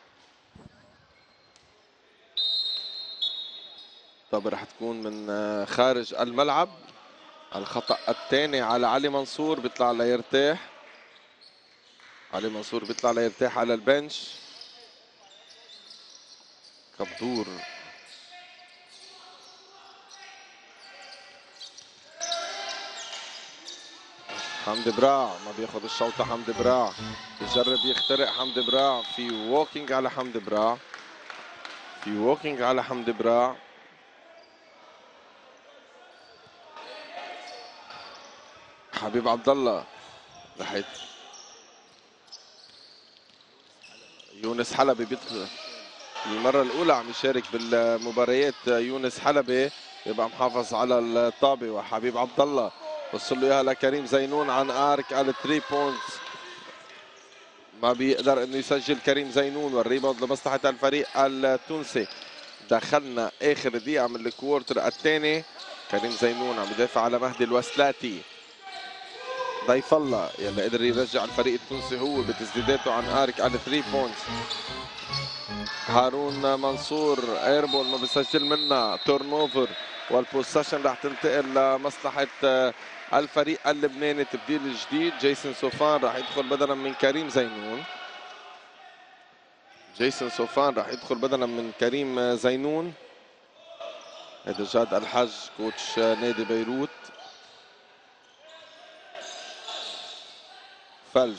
طب رح تكون من خارج الملعب. الخطأ الثاني على علي منصور، بيطلع ليرتاح، علي منصور بيطلع ليرتاح على البنش. كبدور حمدي براع ما بياخذ الشوطة، حمدي براع بجرب يخترق، حمدي براع في ووكينج على حمدي براع، في ووكينج على حمدي براع. حبيب عبد الله ناحية يونس حلبي بيدخل المرة الأولى عم يشارك بالمباريات. يونس حلبي يبقى محافظ على الطابة، وحبيب عبد الله وصل له اياها لكريم زينون عن ارك على 3 بوينتس، ما بيقدر انه يسجل كريم زينون، والريباوند لمصلحة الفريق التونسي. دخلنا اخر دقيقة من الكوارتر الثاني. كريم زينون عم يدافع على مهدي الوسلاتي ضيف الله يلي قدر يرجع الفريق التونسي هو بتسديداته عن ارك على 3 بوينتس. هارون منصور ايربول ما بيسجل منها، تورن اوفر والبوسيشن رح تنتقل لمصلحة الفريق اللبناني. تبديل جديد، جيسون سوفان رح يدخل بدلا من كريم زينون، جيسون سوفان رح يدخل بدلا من كريم زينون. هذا جاد الحج كوتش نادي بيروت. فلز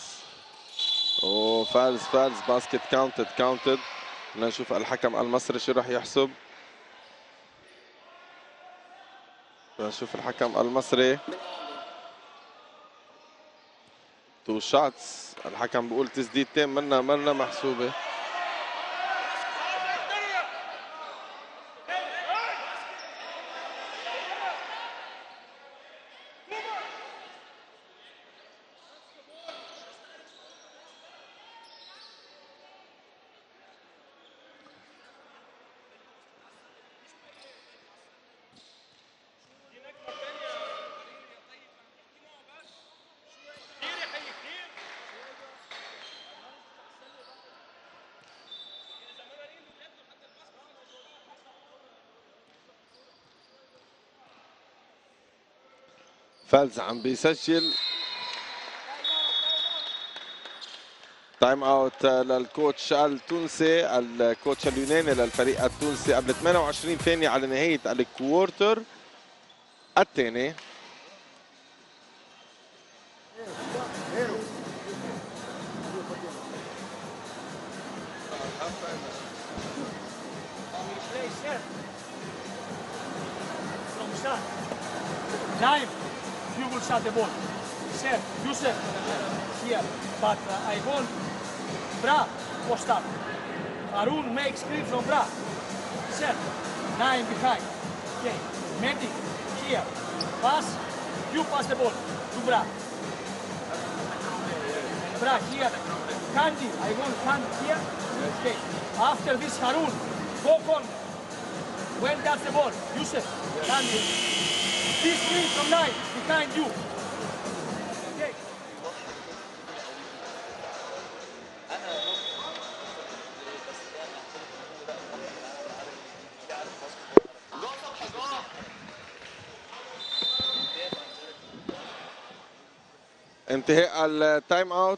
فلز باسكت كاونتد. بدنا نشوف الحكم المصري شو رح يحسب. بدنا نشوف الحكم المصري. 2 شوتس، الحكم بيقول تسديدتين منا محسوبة. فالز عم بيسجل. تايم اوت للكوتش التونسي، الكوتش اليوناني للفريق التونسي قبل 28 ثانية على نهاية الكوارتر الثاني. Time, you will shot the ball. Sir, Yusuf, here. But I want Bra post up. Harun makes screen from Bra. Sir, 9 behind. Okay, Mehdi, here. Pass, you pass the ball. To Bra. Bra, here. Candy, I want Candy here. Okay. After this, Harun, go corner. When that's the ball, Yusuf, Candy. This three from 9, behind you. Okay. انتهاء التايم اوت.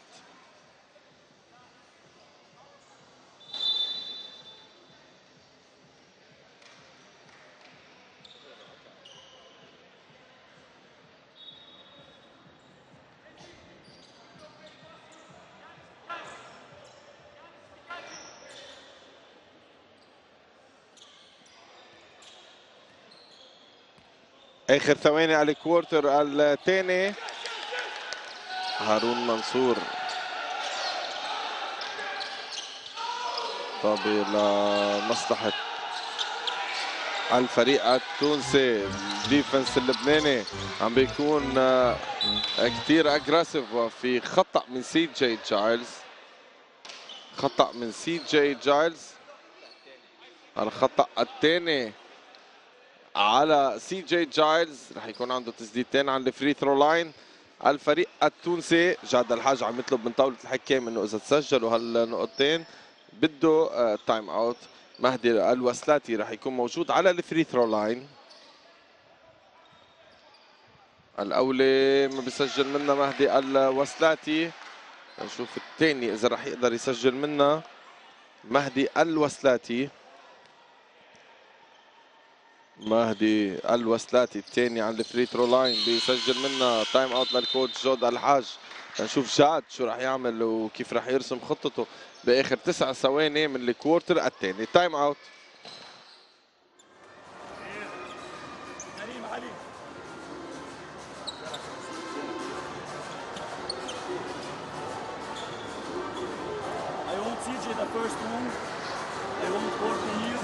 اخر ثواني على الكوارتر الثاني. هارون منصور طابي لمصلحة الفريق التونسي. الديفنس اللبناني عم بيكون كثير اجريسيف، وفي خطأ من سي جي جايلز. خطأ من سي جي جايلز. الخطأ الثاني على سي جي جايلز، رح يكون عنده تسديدتين عن الفري ثرو لاين. الفريق التونسي جاد الحاج عم يطلب من طاولة الحكام انه اذا تسجلوا هالنقطتين بده تايم اوت. مهدي الوسلاتي رح يكون موجود على الفري ثرو لاين. الاولى ما بيسجل منها مهدي الوسلاتي. نشوف الثاني اذا رح يقدر يسجل منها مهدي الوسلاتي. مهدي الوسلاتي الثاني عند الفري ثرو لاين بيسجل منها تايم اوت للكوتش جود الحاج. نشوف جاد شو راح يعمل وكيف راح يرسم خطته باخر 9 ثواني من الكوارتر الثاني. تايم اوت. I want CJ the first one. I want Courtney here.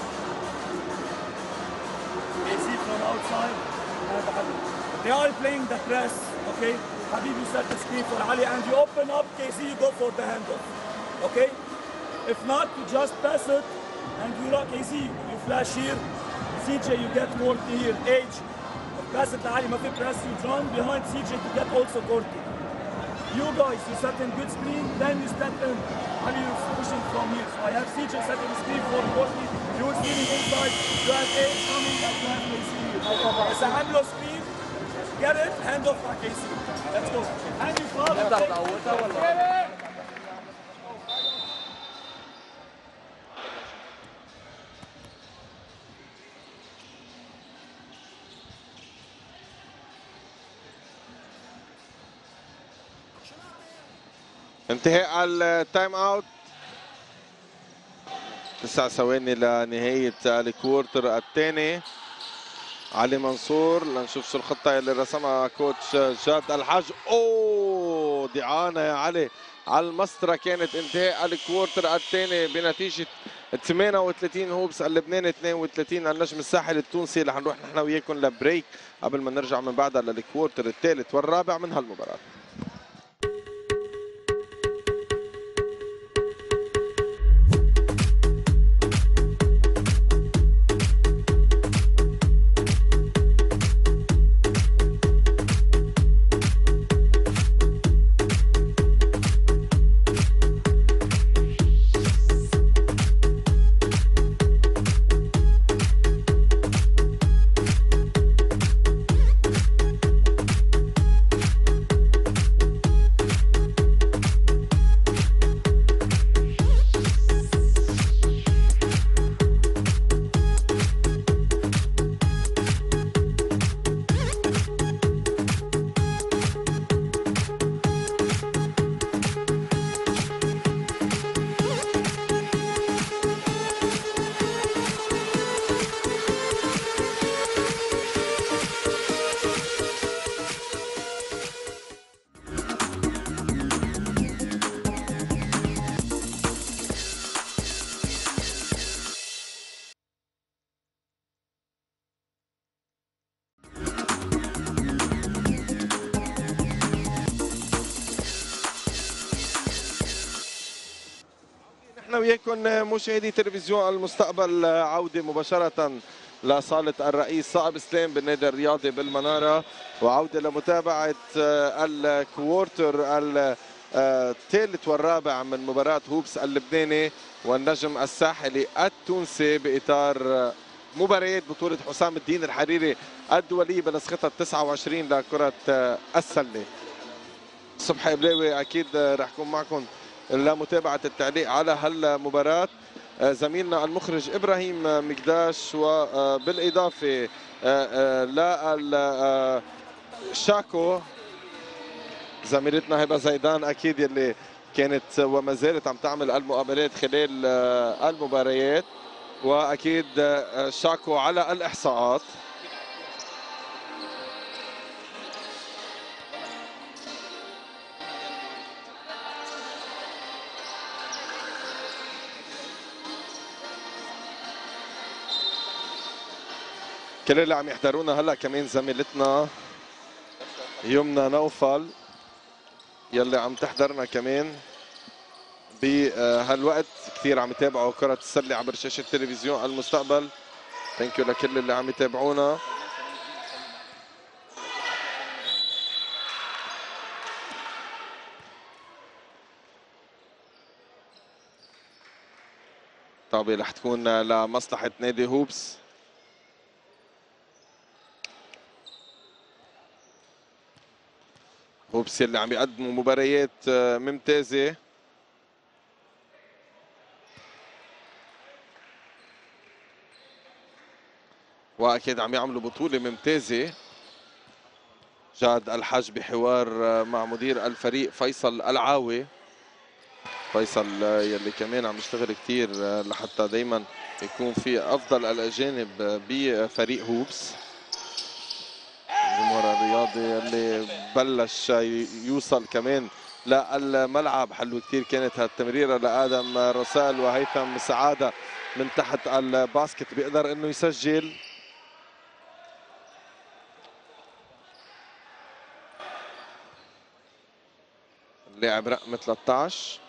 KC from outside. They are playing the press, okay? Habib, you set the screen for Ali and you open up KC, you go for the handoff, okay? If not, you just pass it and you lock KC, you flash here. CJ, you get Courtney here. Age, pass it to Ali, ما في press, you run behind CJ to get also Courtney. You guys, you set in good screen, then you step in. Ali is pushing from here. So I have CJ setting screen for Courtney. You are stealing inside. You have Age coming and you have KC here. It's a handle screen. Get it, hand off by KC. Let's go. And you follow. انتهاء التايم اوت. 9 ثواني لنهاية الكوارتر الثاني. علي منصور لنشوف شو الخطة اللي رسمها كوتش جاد الحاج. اوه دعانة يا علي على المسطرة. كانت انتهاء الكوارتر الثاني بنتيجة 38 هوبس اللبناني 32 النجم الساحل التونسي. رح نروح نحن وياكم لبريك قبل ما نرجع من بعدها للكوارتر الثالث والرابع من هالمباراة. وياكم مشاهدي تلفزيون المستقبل، عودة مباشرة لصالة الرئيس صائب سليم بالنادي الرياضي بالمنارة، وعودة لمتابعة الكوارتر الثالث والرابع من مباراة هوبس اللبناني والنجم الساحلي التونسي بإطار مباريات بطولة حسام الدين الحريري الدولية بنسختها 29 لكرة السلة. صبحي بلاوي أكيد رح يكون معكم لمتابعة التعليق على هالمباراة، زميلنا المخرج إبراهيم مقداش، وبالإضافة لشاكو زميلتنا هبة زيدان أكيد يلي كانت وما زالت عم تعمل المقابلات خلال المباريات، وأكيد شاكو على الإحصاءات. كل اللي عم يحضرونا هلا كمان زميلتنا يمنى نوفل يلي عم تحضرنا كمان بهالوقت، كثير عم يتابعوا كرة السلة عبر شاشة تلفزيون المستقبل. ثانك يو لكل اللي عم يتابعونا. طابة رح تكون لمصلحة نادي هوبس. هوبس اللي عم يقدموا مباريات ممتازة، واكيد عم يعملوا بطولة ممتازة. جاد الحاج بحوار مع مدير الفريق فيصل العاوي، فيصل يلي كمان عم يشتغل كثير لحتى دائما يكون في افضل الاجانب بفريق هوبس. الجمهور الرياضي اللي بلش يوصل كمان للملعب، حلو كثير كانت هالتمريره لادم رسال، وهيثم سعاده من تحت الباسكت بيقدر انه يسجل. اللاعب رقم 13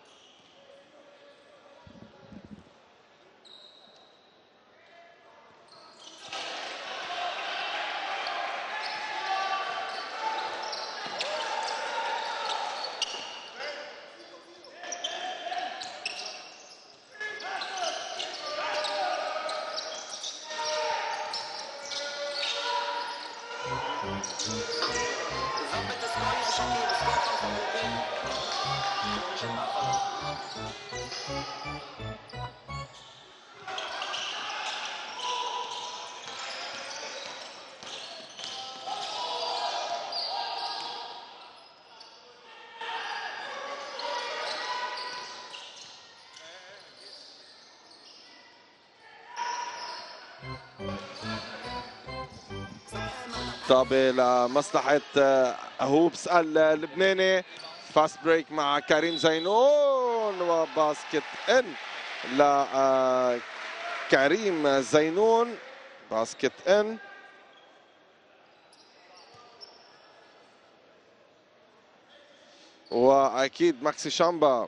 طابة لمصلحة هوبس اللبناني. فاست بريك مع كريم زينون، وباسكت ان لكريم زينون، باسكت ان. واكيد ماكسي شامبا،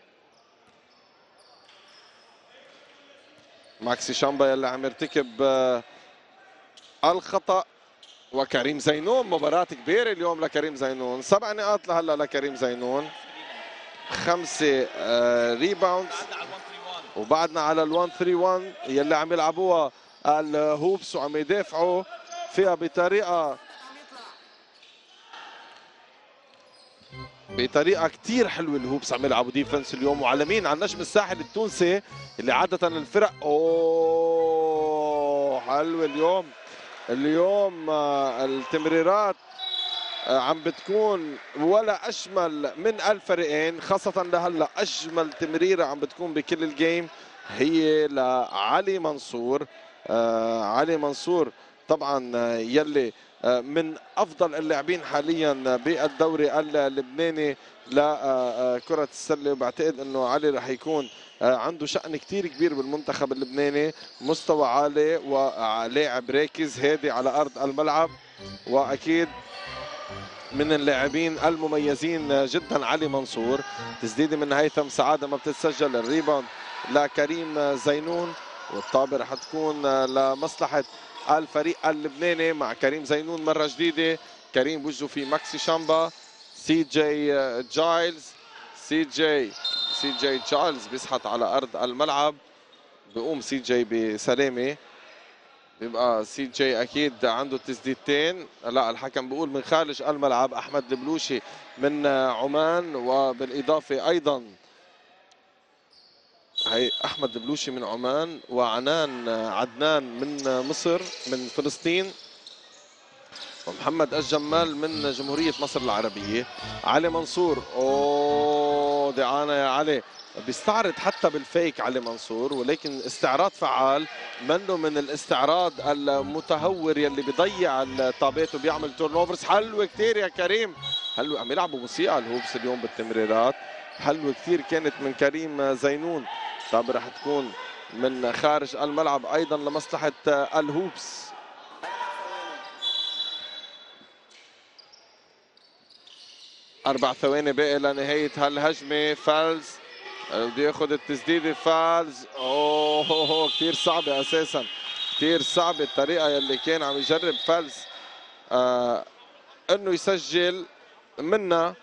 ماكسي شامبا يلي عم يرتكب الخطأ، وكريم زينون مباراة كبيرة اليوم لكريم زينون. 7 نقاط لهلا لكريم زينون، 5 ريباوندز، وبعدنا على ال1-3-1 يلي عم يلعبوها الهوبس وعم يدافعوا فيها بطريقة كتير حلوة. الهوبس عم يلعبوا ديفنس اليوم، وعلى مين؟ على النجم الساحل التونسي اللي عادة الفرق حلوة اليوم التمريرات عم بتكون ولا أجمل من الفريقين، خاصة لهلا أجمل تمريرة عم بتكون بكل الجيم هي لعلي منصور. علي منصور طبعا يلي من أفضل اللاعبين حاليا بالدوري اللبناني لكرة السلة، وبعتقد أنه علي رح يكون عنده شأن كتير كبير بالمنتخب اللبناني، مستوى عالي ولاعب راكز هادي على أرض الملعب. وأكيد من اللاعبين المميزين جدا علي منصور. تسديده من هيثم سعاده ما بتتسجل. الريباوند لكريم زينون، والطابه رح تكون لمصلحه الفريق اللبناني مع كريم زينون مره جديده. كريم بوجهه في ماكسي شامبا. سي جي جايلز. سي جي جايلز بيسحط على ارض الملعب. بيقوم سي جي بسلامه. بيبقى سي جي اكيد عنده تسديدتين. لا، الحكم بيقول من خارج الملعب. احمد البلوشي من عمان، وبالاضافه ايضا هي احمد البلوشي من عمان، وعنان عدنان من مصر من فلسطين، ومحمد الجمال من جمهوريه مصر العربيه. علي منصور، اوه دعانا يا علي، بيستعرض حتى بالفيك علي منصور، ولكن استعراض فعال، منه من الاستعراض المتهور يلي بيضيع الطابات وبيعمل تورن اوفرز. حلوه كثير يا كريم، حلوه. عم يلعبوا موسيقى الهوبس اليوم بالتمريرات، حلوه كثير كانت من كريم زينون. طب رح تكون من خارج الملعب ايضا لمصلحه الهوبس. 4 ثواني باقي لنهايه هالهجمه. فالز بده ياخذ التسديده. فالز، اوه كثير صعبه اساسا، كثير صعبه الطريقه يلي كان عم يجرب فالز انه يسجل منها.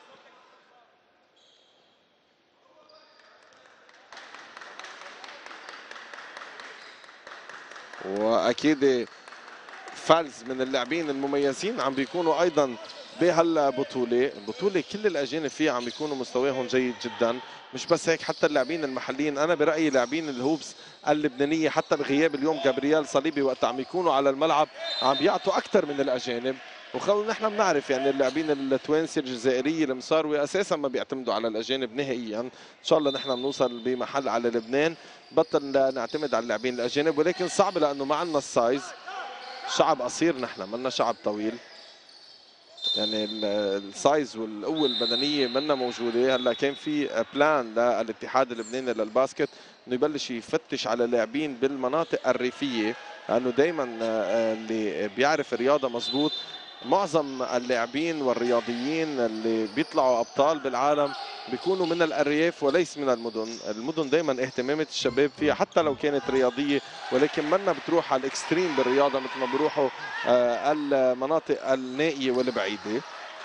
واكيد فالز من اللاعبين المميزين عم بيكونوا ايضا بهالبطوله. البطوله كل الاجانب فيها عم بيكونوا مستواهم جيد جدا، مش بس هيك حتى اللاعبين المحليين. انا برايي لاعبين الهوبس اللبنانيه حتى بغياب اليوم جابرييل صليبي وقت عم يكونوا على الملعب عم بيعطوا اكثر من الاجانب. وخلونا نحن بنعرف يعني اللاعبين التوانسه الجزائريه المصاروي اساسا ما بيعتمدوا على الاجانب نهائيا. ان شاء الله نحن بنوصل بمحل على لبنان بطل نعتمد على اللاعبين الاجانب، ولكن صعب لانه ما عندنا السايز. شعب قصير نحن، منا شعب طويل، يعني السايز والقوه البدنيه منا موجوده. هلا كان في بلان للاتحاد اللبناني للباسكت انه يبلش يفتش على لاعبين بالمناطق الريفيه، لانه دائما اللي بيعرف الرياضه مزبوط معظم اللاعبين والرياضيين اللي بيطلعوا ابطال بالعالم بيكونوا من الارياف وليس من المدن. المدن دائما اهتمامات الشباب فيها حتى لو كانت رياضيه، ولكن منا بتروح على الاكستريم بالرياضه مثل ما بيروحوا المناطق النائيه والبعيده.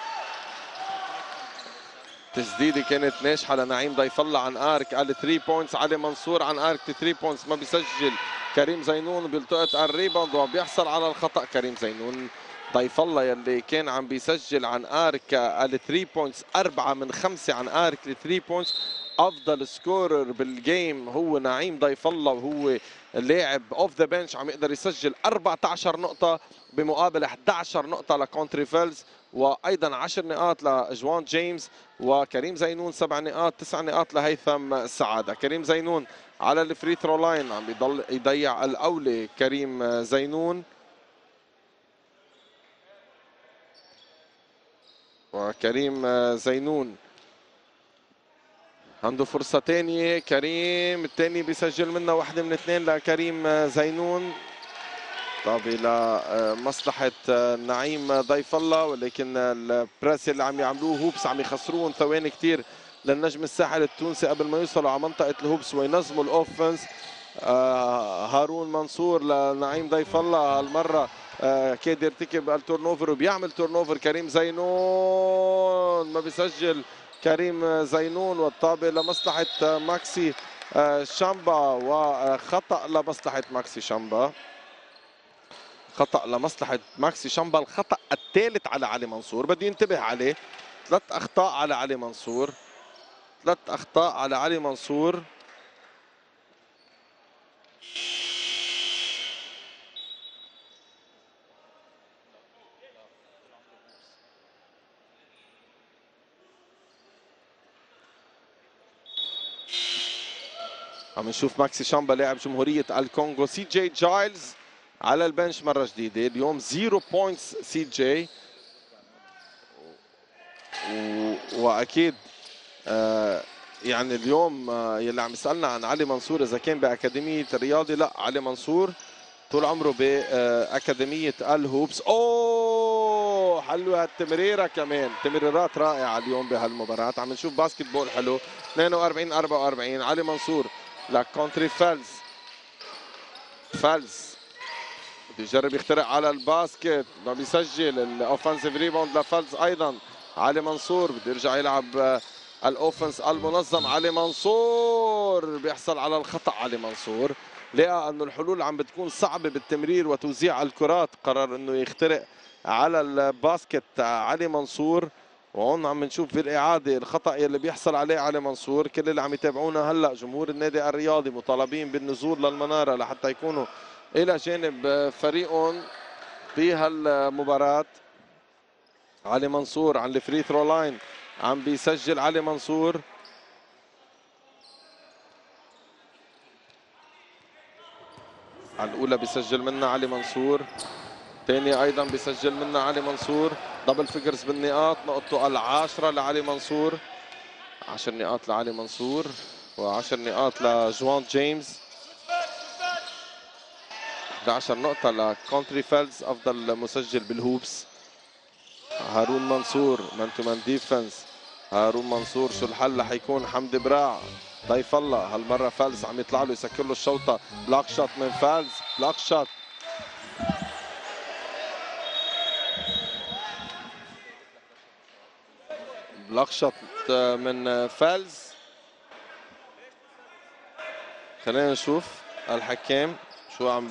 تسديده كانت ناجحه لنعيم ضيف الله عن ارك ال 3 بوينتس. علي منصور عن ارك 3 بوينتس ما بيسجل. كريم زينون بيلتقط الريباوند وبيحصل على الخطا. كريم زينون ضيف الله يلي كان عم بيسجل عن ارك ال 3 بوينتس 4 من 5 عن ارك ال 3 بوينتس. افضل سكورر بالجيم هو نعيم ضيف الله، وهو لاعب اوف ذا بنش عم يقدر يسجل 14 نقطه بمقابل 11 نقطه لكونتري فيلز، وايضا 10 نقاط لجوان جيمس. وكريم زينون 7 نقاط، 9 نقاط لهيثم سعاده. كريم زينون على الفري ثرو لاين عم بيضل يضيع الاولى. كريم زينون، وكريم زينون عنده فرصة ثانية. كريم الثاني بيسجل منها واحدة من اثنين لكريم زينون. طابة لمصلحة نعيم ضيف الله، ولكن البريس اللي عم يعملوه هوبس عم يخسروهم ثواني كثير للنجم الساحل التونسي قبل ما يوصلوا على منطقة الهوبس وينظموا الاوفنس. هارون منصور لنعيم ضيف الله هالمرة كاد يرتكب التورن اوفر وبيعمل تورن اوفر. كريم زينون ما بيسجل. كريم زينون، والطابة لمصلحة ماكسي شامبا، وخطأ لمصلحة ماكسي شامبا. خطأ لمصلحة ماكسي شامبا، الخطأ الثالث على علي منصور. بده ينتبه عليه. 3 أخطاء على علي منصور، 3 أخطاء على علي منصور. عم نشوف ماكسي شامبا لاعب جمهورية الكونغو. سي جي جايلز على البنش مرة جديدة اليوم. 0 بوينتس سي جي. واكيد يعني اليوم يلي عم يسالنا عن علي منصور اذا كان باكاديميه الرياضي، لا، علي منصور طول عمره باكاديميه الهوبس. اوه حلوه التمريره كمان، تمريرات رائعه اليوم بهالمباراه. عم نشوف باسكت بول حلو. 42 44 علي منصور لكونتري فالز. فالز بده يجرب يخترق على الباسكت، ما بيسجل. الاوفنسيف ريباوند لفالز ايضا. علي منصور بده يرجع يلعب الاوفنس المنظم. علي منصور بيحصل على الخطا. علي منصور لقى انه الحلول عم بتكون صعبه بالتمرير وتوزيع الكرات، قرر انه يخترق على الباسكت علي منصور. وهون عم نشوف في الاعاده الخطا يلي بيحصل عليه علي منصور. كل اللي عم يتابعونا هلا جمهور النادي الرياضي مطالبين بالنزول للمناره لحتى يكونوا الى جانب فريقهم بهالمباراه. علي منصور عن الفري ثرو لاين عم بيسجل. علي منصور على الاولى بيسجل منها علي منصور، ثانية ايضا بيسجل منها علي منصور. دبل فيجرز بالنقاط، نقطته العاشرة لعلي منصور. 10 نقاط لعلي منصور و10 نقاط لجوان جيمس. 11 نقطة لكونتري فيلدز افضل مسجل بالهوبس. هارون منصور مان تو مان ديفنس. هارون منصور شو الحل رح يكون؟ حمدي براع ضيف الله. هالمرة فالز عم يطلع له يسكر له الشوطة. بلاك شوت من فالز. بلاك شوت بلاك شوت من فالز. خلينا نشوف الحكام شو عم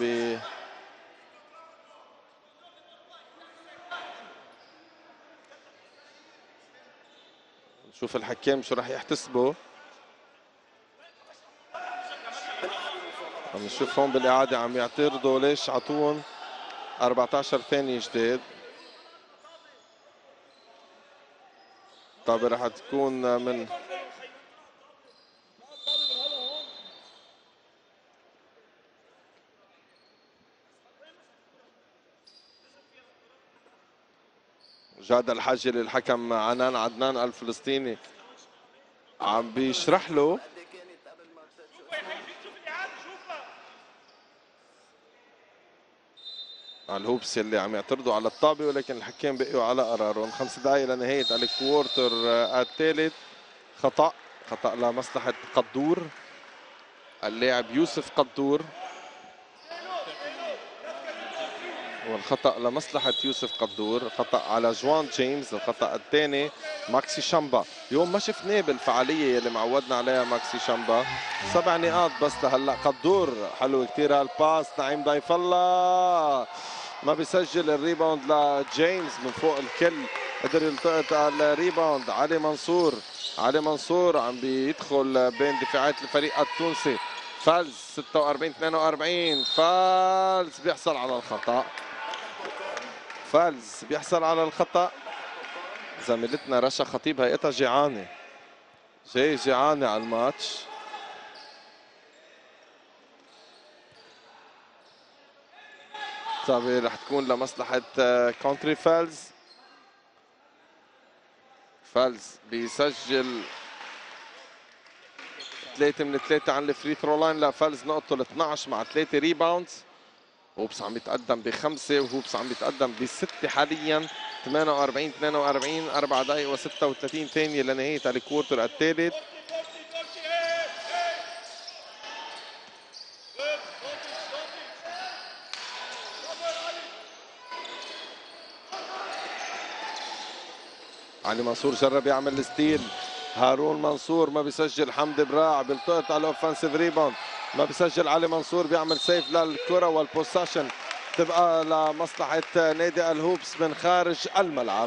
نشوف الحكام شو رح يحتسبوا. عم نشوف هون بالإعادة عم يعترضوا ليش عطوهم 14 ثانية جداد. طب رح تكون من جاد الحاجة للحكم عنان عدنان الفلسطيني عم بيشرح له على الهوبس اللي عم يعترضوا على الطابة، ولكن الحكام بقيوا على قرارهم. 5 دقائق لنهاية الكوارتر الثالث. خطأ لمصلحة قدور، اللاعب يوسف قدور، والخطأ لمصلحة يوسف قدور. خطأ على جوان جيمس. الخطأ الثاني ماكسي شامبا. اليوم ما شفناه بالفعالية اللي معودنا عليها ماكسي شامبا. 7 نقاط بس لهلا. قدور حلو كثير هالباس. نعيم ضيف الله ما بيسجل. الريباوند لجيمس من فوق الكل، قدر يلتقط الريباوند. علي منصور عم بيدخل بين دفاعات الفريق التونسي. فالز 46 42. فالز بيحصل على الخطأ. زميلتنا رشا خطيب هيئتها جيعانة، جيعانة على الماتش. طب رح تكون لمصلحة كونتري فالز. بيسجل 3 من 3 عن الفري ثرو لاين. لفالز نقطته ال 12 مع 3 ريباوندز. هوبس عم يتقدم ب5 وهوبس عم يتقدم ب6 حاليا. 48 42. 4 دقائق و36 ثانية لنهاية الكوارتر الثالث. علي منصور جرب يعمل الستيل. هارون منصور ما بيسجل. حمدي براع بيلتقط على الاوفنسيف ريباوند، ما بيسجل. علي منصور بيعمل سيف للكرة والبوسيشن تبقى لمصلحة نادي الهوبس من خارج الملعب.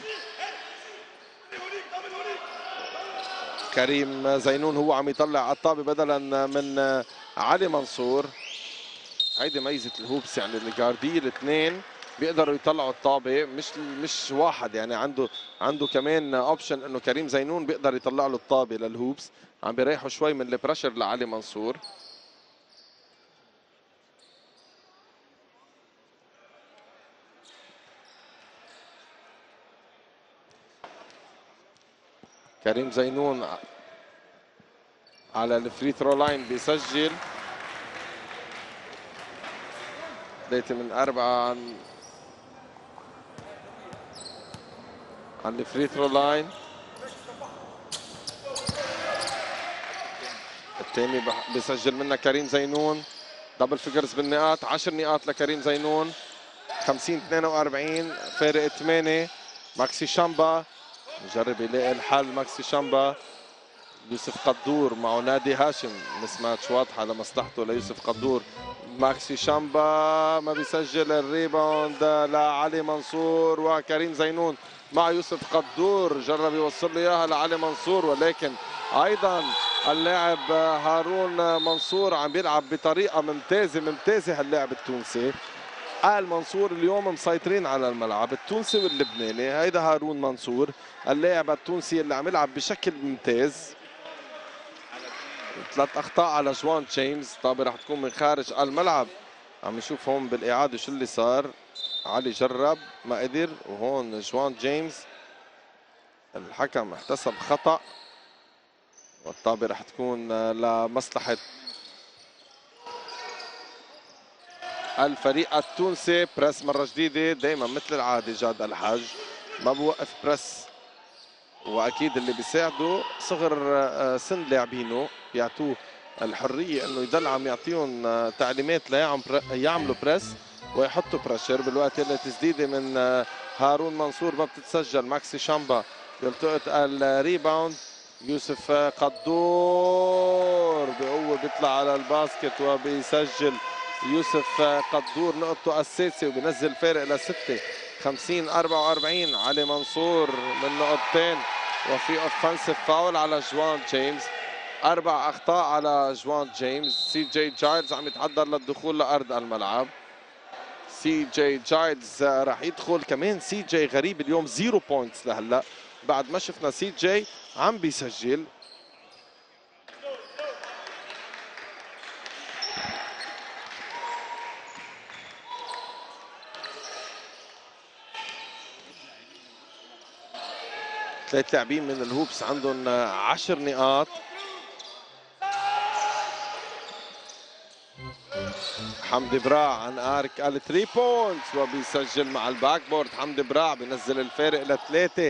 كريم زينون هو عم يطلع على الطابة بدلا من علي منصور. هيدي ميزة الهوبس، يعني الجاردية الاثنين بيقدروا يطلعوا الطابة، مش واحد، يعني عنده كمان اوبشن انه كريم زينون بيقدر يطلع له الطابة للهوبس. عم بيريحوا شوي من البريشر لعلي منصور. كريم زينون على الفري ثرو لاين بيسجل 3 من 4 عن عند الفري ثرو لاين. الثاني بيسجل منها كريم زينون، دبل فيجرز بالنقاط، 10 نقاط لكريم زينون. 50-42 فارق 8. ماكسي شامبا مجرب يلاقي الحل. ماكسي شامبا، يوسف قدور معه نادي هاشم، مس ماتش واضحه لمصلحته ليوسف قدور. ماكسي شامبا ما بيسجل. الريباوند لعلي منصور، وكريم زينون مع يوسف قدور جرب يوصل له اياها لعلي منصور، ولكن ايضا اللاعب هارون منصور عم بيلعب بطريقه ممتازه هاللاعب التونسي. آل منصور اليوم مسيطرين على الملعب، التونسي واللبناني. هيدا هارون منصور اللاعب التونسي اللي عم يلعب بشكل ممتاز. 3 اخطاء على جوان جيمس. طابة رح تكون من خارج الملعب. عم نشوف هون بالاعاده شو اللي صار. علي جرب ما قدر، وهون جوان جيمس الحكم احتسب خطا، والطابة رح تكون لمصلحه الفريق التونسي. بريس مره جديده، دائما مثل العاده جاد الحاج ما بوقف بريس، واكيد اللي بيساعده صغر سن لاعبينه بيعطوه الحريه انه يضل عم يعطيهم تعليمات ليعملوا بريس ويحطوا بريشر. بالوقت اللي تسديده من هارون منصور ما بتتسجل. ماكسي شامبا يلتقط الريباوند. يوسف قدور بقوه بيطلع على الباسكت وبيسجل. يوسف قدور نقطته السادسه وبنزل فارق لسته. 50-44. علي منصور من نقطتين، وفي اوفنسيف فاول على جوان جيمس. 4 اخطاء على جوان جيمس. سي جي جايلز عم يتحضر للدخول لارض الملعب. سي جي جايلز راح يدخل كمان. سي جي غريب اليوم 0 بوينتس لهلا، بعد ما شفنا سي جي عم بيسجل. ثلاث لاعبين من الهوبس عندهم 10 نقاط. حمدي براع عن ارك الثري بوينتس وبيسجل مع الباك بورد. حمدي براع بينزل الفارق لثلاثه.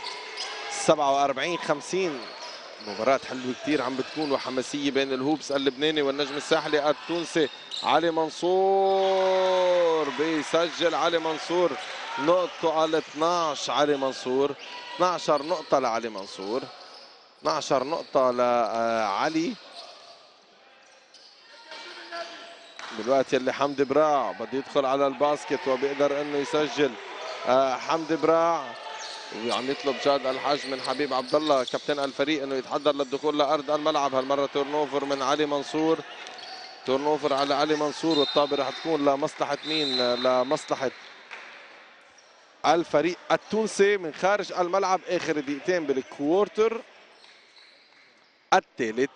47-50. مباراة حلوة كثير عم بتكون وحماسية بين الهوبس اللبناني والنجم الساحلي التونسي. علي منصور بيسجل. علي منصور نقطته ال 12. علي منصور 12 نقطة لعلي منصور، 12 نقطة لعلي. بالوقت اللي حمدي براع بده يدخل على الباسكت وبيقدر انه يسجل. حمدي براع وعم يطلب جاد الحاج من حبيب عبد الله كابتن الفريق انه يتحضر للدخول لارض الملعب. هالمره تورن اوفر من علي منصور، تورن اوفر على علي منصور، والطابه رح تكون لمصلحه مين؟ لمصلحه الفريق التونسي من خارج الملعب. اخر دقيقتين بالكوارتر الثالث.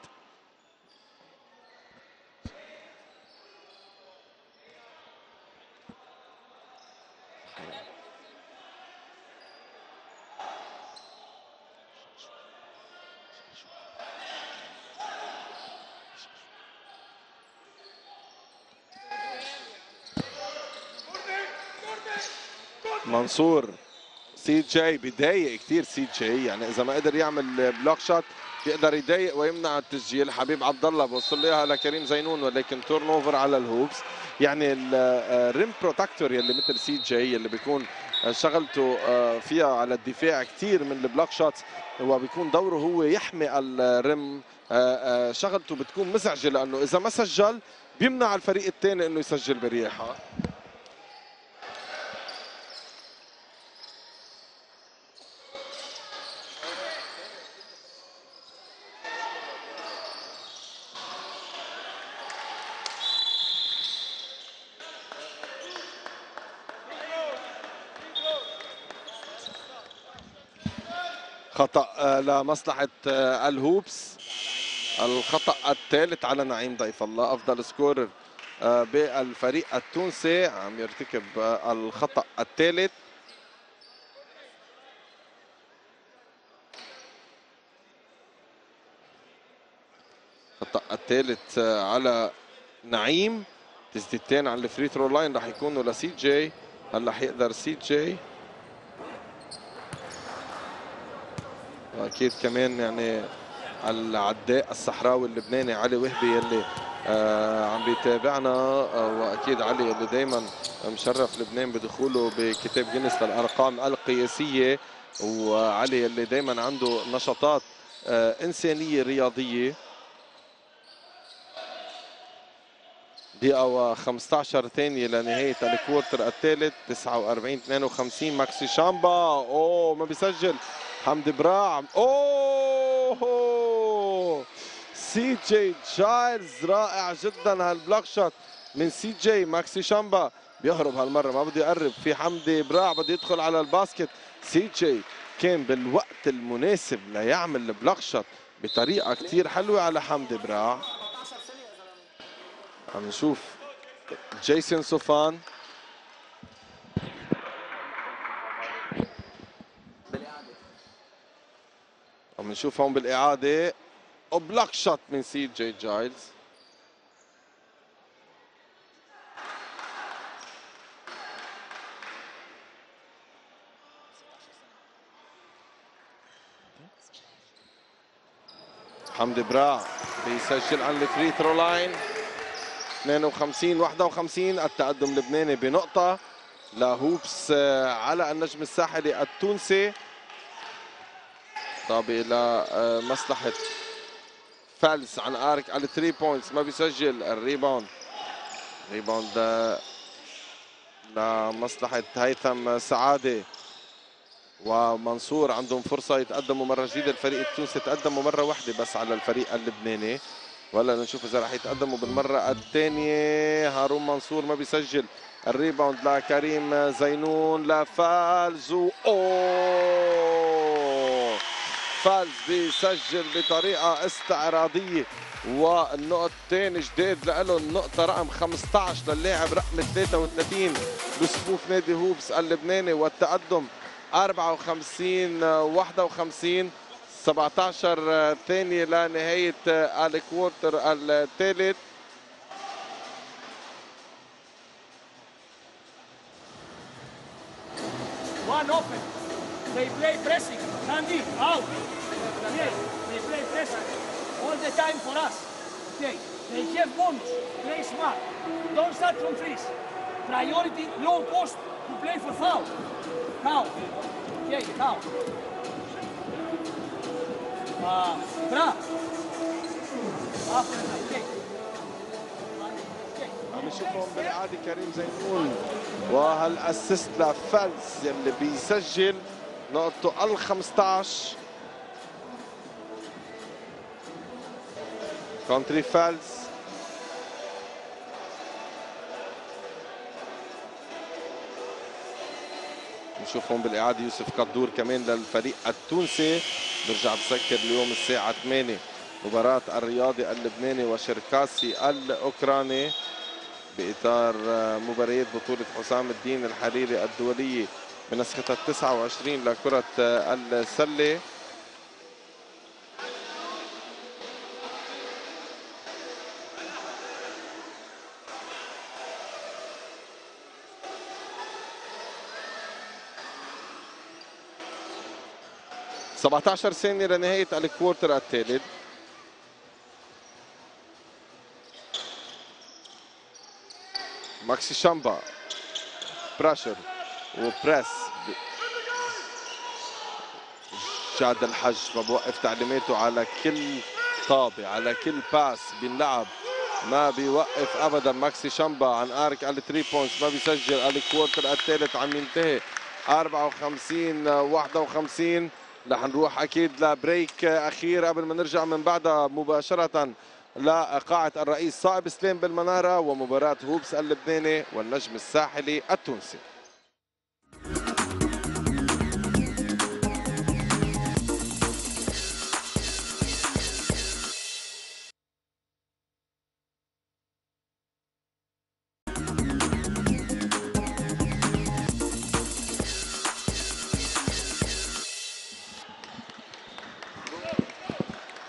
منصور سي جي بيضايق كثير. سي جي يعني اذا ما قدر يعمل بلوك شوت بيقدر يضايق ويمنع التسجيل. حبيب عبد الله بوصل لها لكريم زينون، ولكن تورن اوفر على الهوبس. يعني الريم بروتكتور يلي مثل سي جي اللي بيكون شغلته فيها على الدفاع كثير من البلوك شوتس، هو بيكون دوره هو يحمي الريم. شغلته بتكون مزعجه لانه اذا ما سجل بيمنع الفريق الثاني انه يسجل برياحه. خطأ لمصلحة الهوبس. الخطأ الثالث على نعيم ضيف الله، أفضل سكورر بالفريق التونسي، عم يرتكب الخطأ الثالث. الخطأ الثالث على نعيم. تسديدتين على الفري ثرو لاين رح يكونوا لسي جي. هلا حيقدر سي جي واكيد كمان يعني العداء الصحراوي اللبناني علي وهبي يلي عم بيتابعنا، واكيد علي اللي دائما مشرف لبنان بدخوله بكتاب جينيس للارقام القياسيه، وعلي اللي دائما عنده نشاطات انسانيه رياضيه. دقيقة و15 ثانية لنهاية الكوارتر الثالث. 49-52. ماكسي شامبا ما بيسجل. حمدي براع سي جي جايلز رائع جدا هالبلوك شوت من سي جي. ماكسي شامبا بيهرب هالمرة، ما بده يقرب. في حمدي براع بده يدخل على الباسكت. سي جي كان بالوقت المناسب ليعمل البلوك شوت بطريقة كتير حلوة على حمدي براع. عم نشوف جيسون سوفان عم نشوف هون بالإعادة وبلوك شوت من سي جي جايلز. حمدي براع بيسجل عن الفري ثرو لاين. 52-51. التقدم اللبناني بنقطة لهوبس على النجم الساحلي التونسي. طابق لمصلحة فالس عن ارك على 3 بوينتس، ما بيسجل. الريباوند لمصلحة هيثم سعادة ومنصور. عندهم فرصة يتقدموا مرة جديدة. الفريق التونسي تقدموا مرة واحدة بس على الفريق اللبناني، ولا نشوف اذا راح يتقدموا بالمره الثانيه. هارون منصور ما بيسجل. الريباوند لكريم زينون لفالز فالز بيسجل بطريقه استعراضيه، والنقطتين جديد له. النقطه رقم 15 للاعب رقم 33 بصفوف نادي هوبس اللبناني، والتقدم 54-51. 17 ثانية لنهاية الكوارتر الثالث. One open. They play pressing. Handy, out. Yes, they play pressing. All the time for us. Okay. They have bonus. Play smart. Don't start from threes. Priority, low post to play for foul. Count. Okay, count. Bravo. عم نشوفهم بالإعادة كريم زينون وهالاسيست لفالس يلي بيسجل نقطته ال 15. كونتري فالس. نشوفهم بالإعادة يوسف قدور كمان للفريق التونسي. برجع بسكر اليوم الساعة 8 مباراة الرياضي اللبناني وشركاسي الأوكراني بإطار مباريات بطولة حسام الدين الحريري الدولية بنسختها 29 لكرة السلة. – 17 ثانية لنهاية الكوارتر الثالث. ماكسي شامبا براشر وبريس. جاد الحج ما بوقف تعليماته على كل طابة، على كل باس بينلعب، ما بيوقف ابدا. ماكسي شامبا عن ارك على 3 بوينتس ما بيسجل. الكوارتر الثالث عم ينتهي 54-51. رح نروح اكيد لبريك اخير قبل ما نرجع من بعدها مباشره لقاعه الرئيس صائب سليم بالمناره ومباراه هوبس اللبناني والنجم الساحلي التونسي.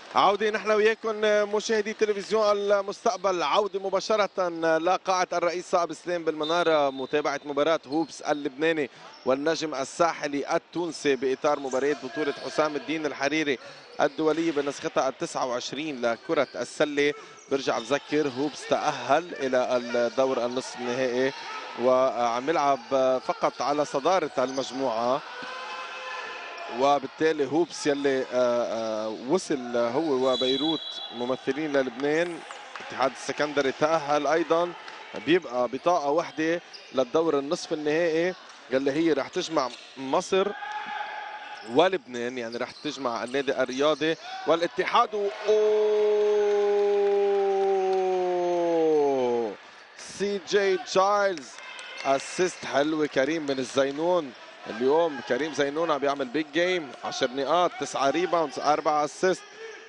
عودة نحن وياكم مشاهدي تلفزيون المستقبل، عودة مباشرة لقاعة الرئيس صعب سليم بالمنارة، متابعة مباراة هوبس اللبناني والنجم الساحلي التونسي بإطار مباريات بطولة حسام الدين الحريري الدولية بنسختها ال29 لكرة السلة. برجع بذكر هوبس تأهل إلى الدور النصف النهائي وعم يلعب فقط على صدارة المجموعة، وبالتالي هوبس يلي وصل هو وبيروت ممثلين للبنان. الاتحاد السكندري تأهل أيضا، بيبقى بطاقة واحدة للدور النصف النهائي يلي هي رح تجمع مصر ولبنان، يعني رح تجمع النادي الرياضي والاتحاد. سي جي جايلز اسيست حلوة كريم من الزينون. اليوم كريم زينون عم بيعمل بيج جيم، 10 نقاط 9 ريباوندز 4 اسيست.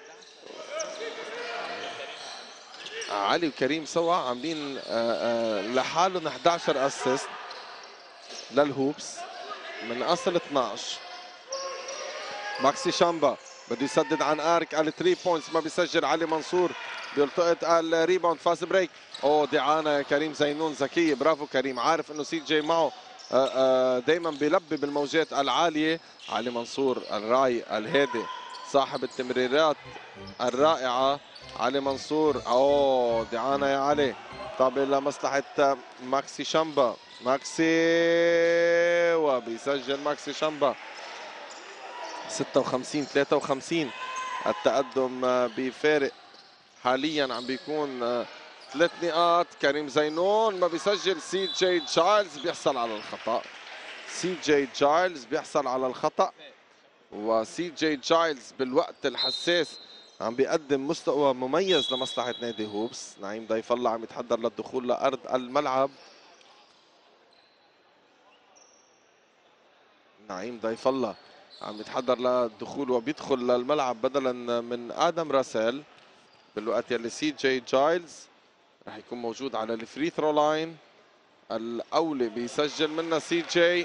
علي وكريم سوا عاملين لحالهم 11 اسيست للهوبس من اصل 12. ماكسي شامبا بده يسدد عن ارك على 3 بوينتس، ما بيسجل. علي منصور بيلتقط الريباوند. فاست بريك. دعانه كريم زينون ذكيه، برافو كريم، عارف انه سي جي معه دائما بيلبي بالموجات العاليه. علي منصور الراي الهادي صاحب التمريرات الرائعه. علي منصور دعانه يا علي. طب لمصلحه ماكسي شامبا. ماكسي وبيسجل ماكسي شامبا 56 53. التقدم بفارق حاليا عم بيكون 3 نقاط. كريم زينون ما بيسجل. سي جي جايلز بيحصل على الخطأ. سي جي جايلز بيحصل على الخطأ، وسي جي جايلز بالوقت الحساس عم بيقدم مستوى مميز لمصلحة نادي هوبس. نعيم ضيف الله عم يتحضر للدخول لأرض الملعب. نعيم ضيف الله عم يتحضر للدخول وبيدخل للملعب بدلا من آدم راسل، بالوقت يلي سي جي جايلز رح يكون موجود على الفري ثرو لاين. الأولى بيسجل منها سي جي.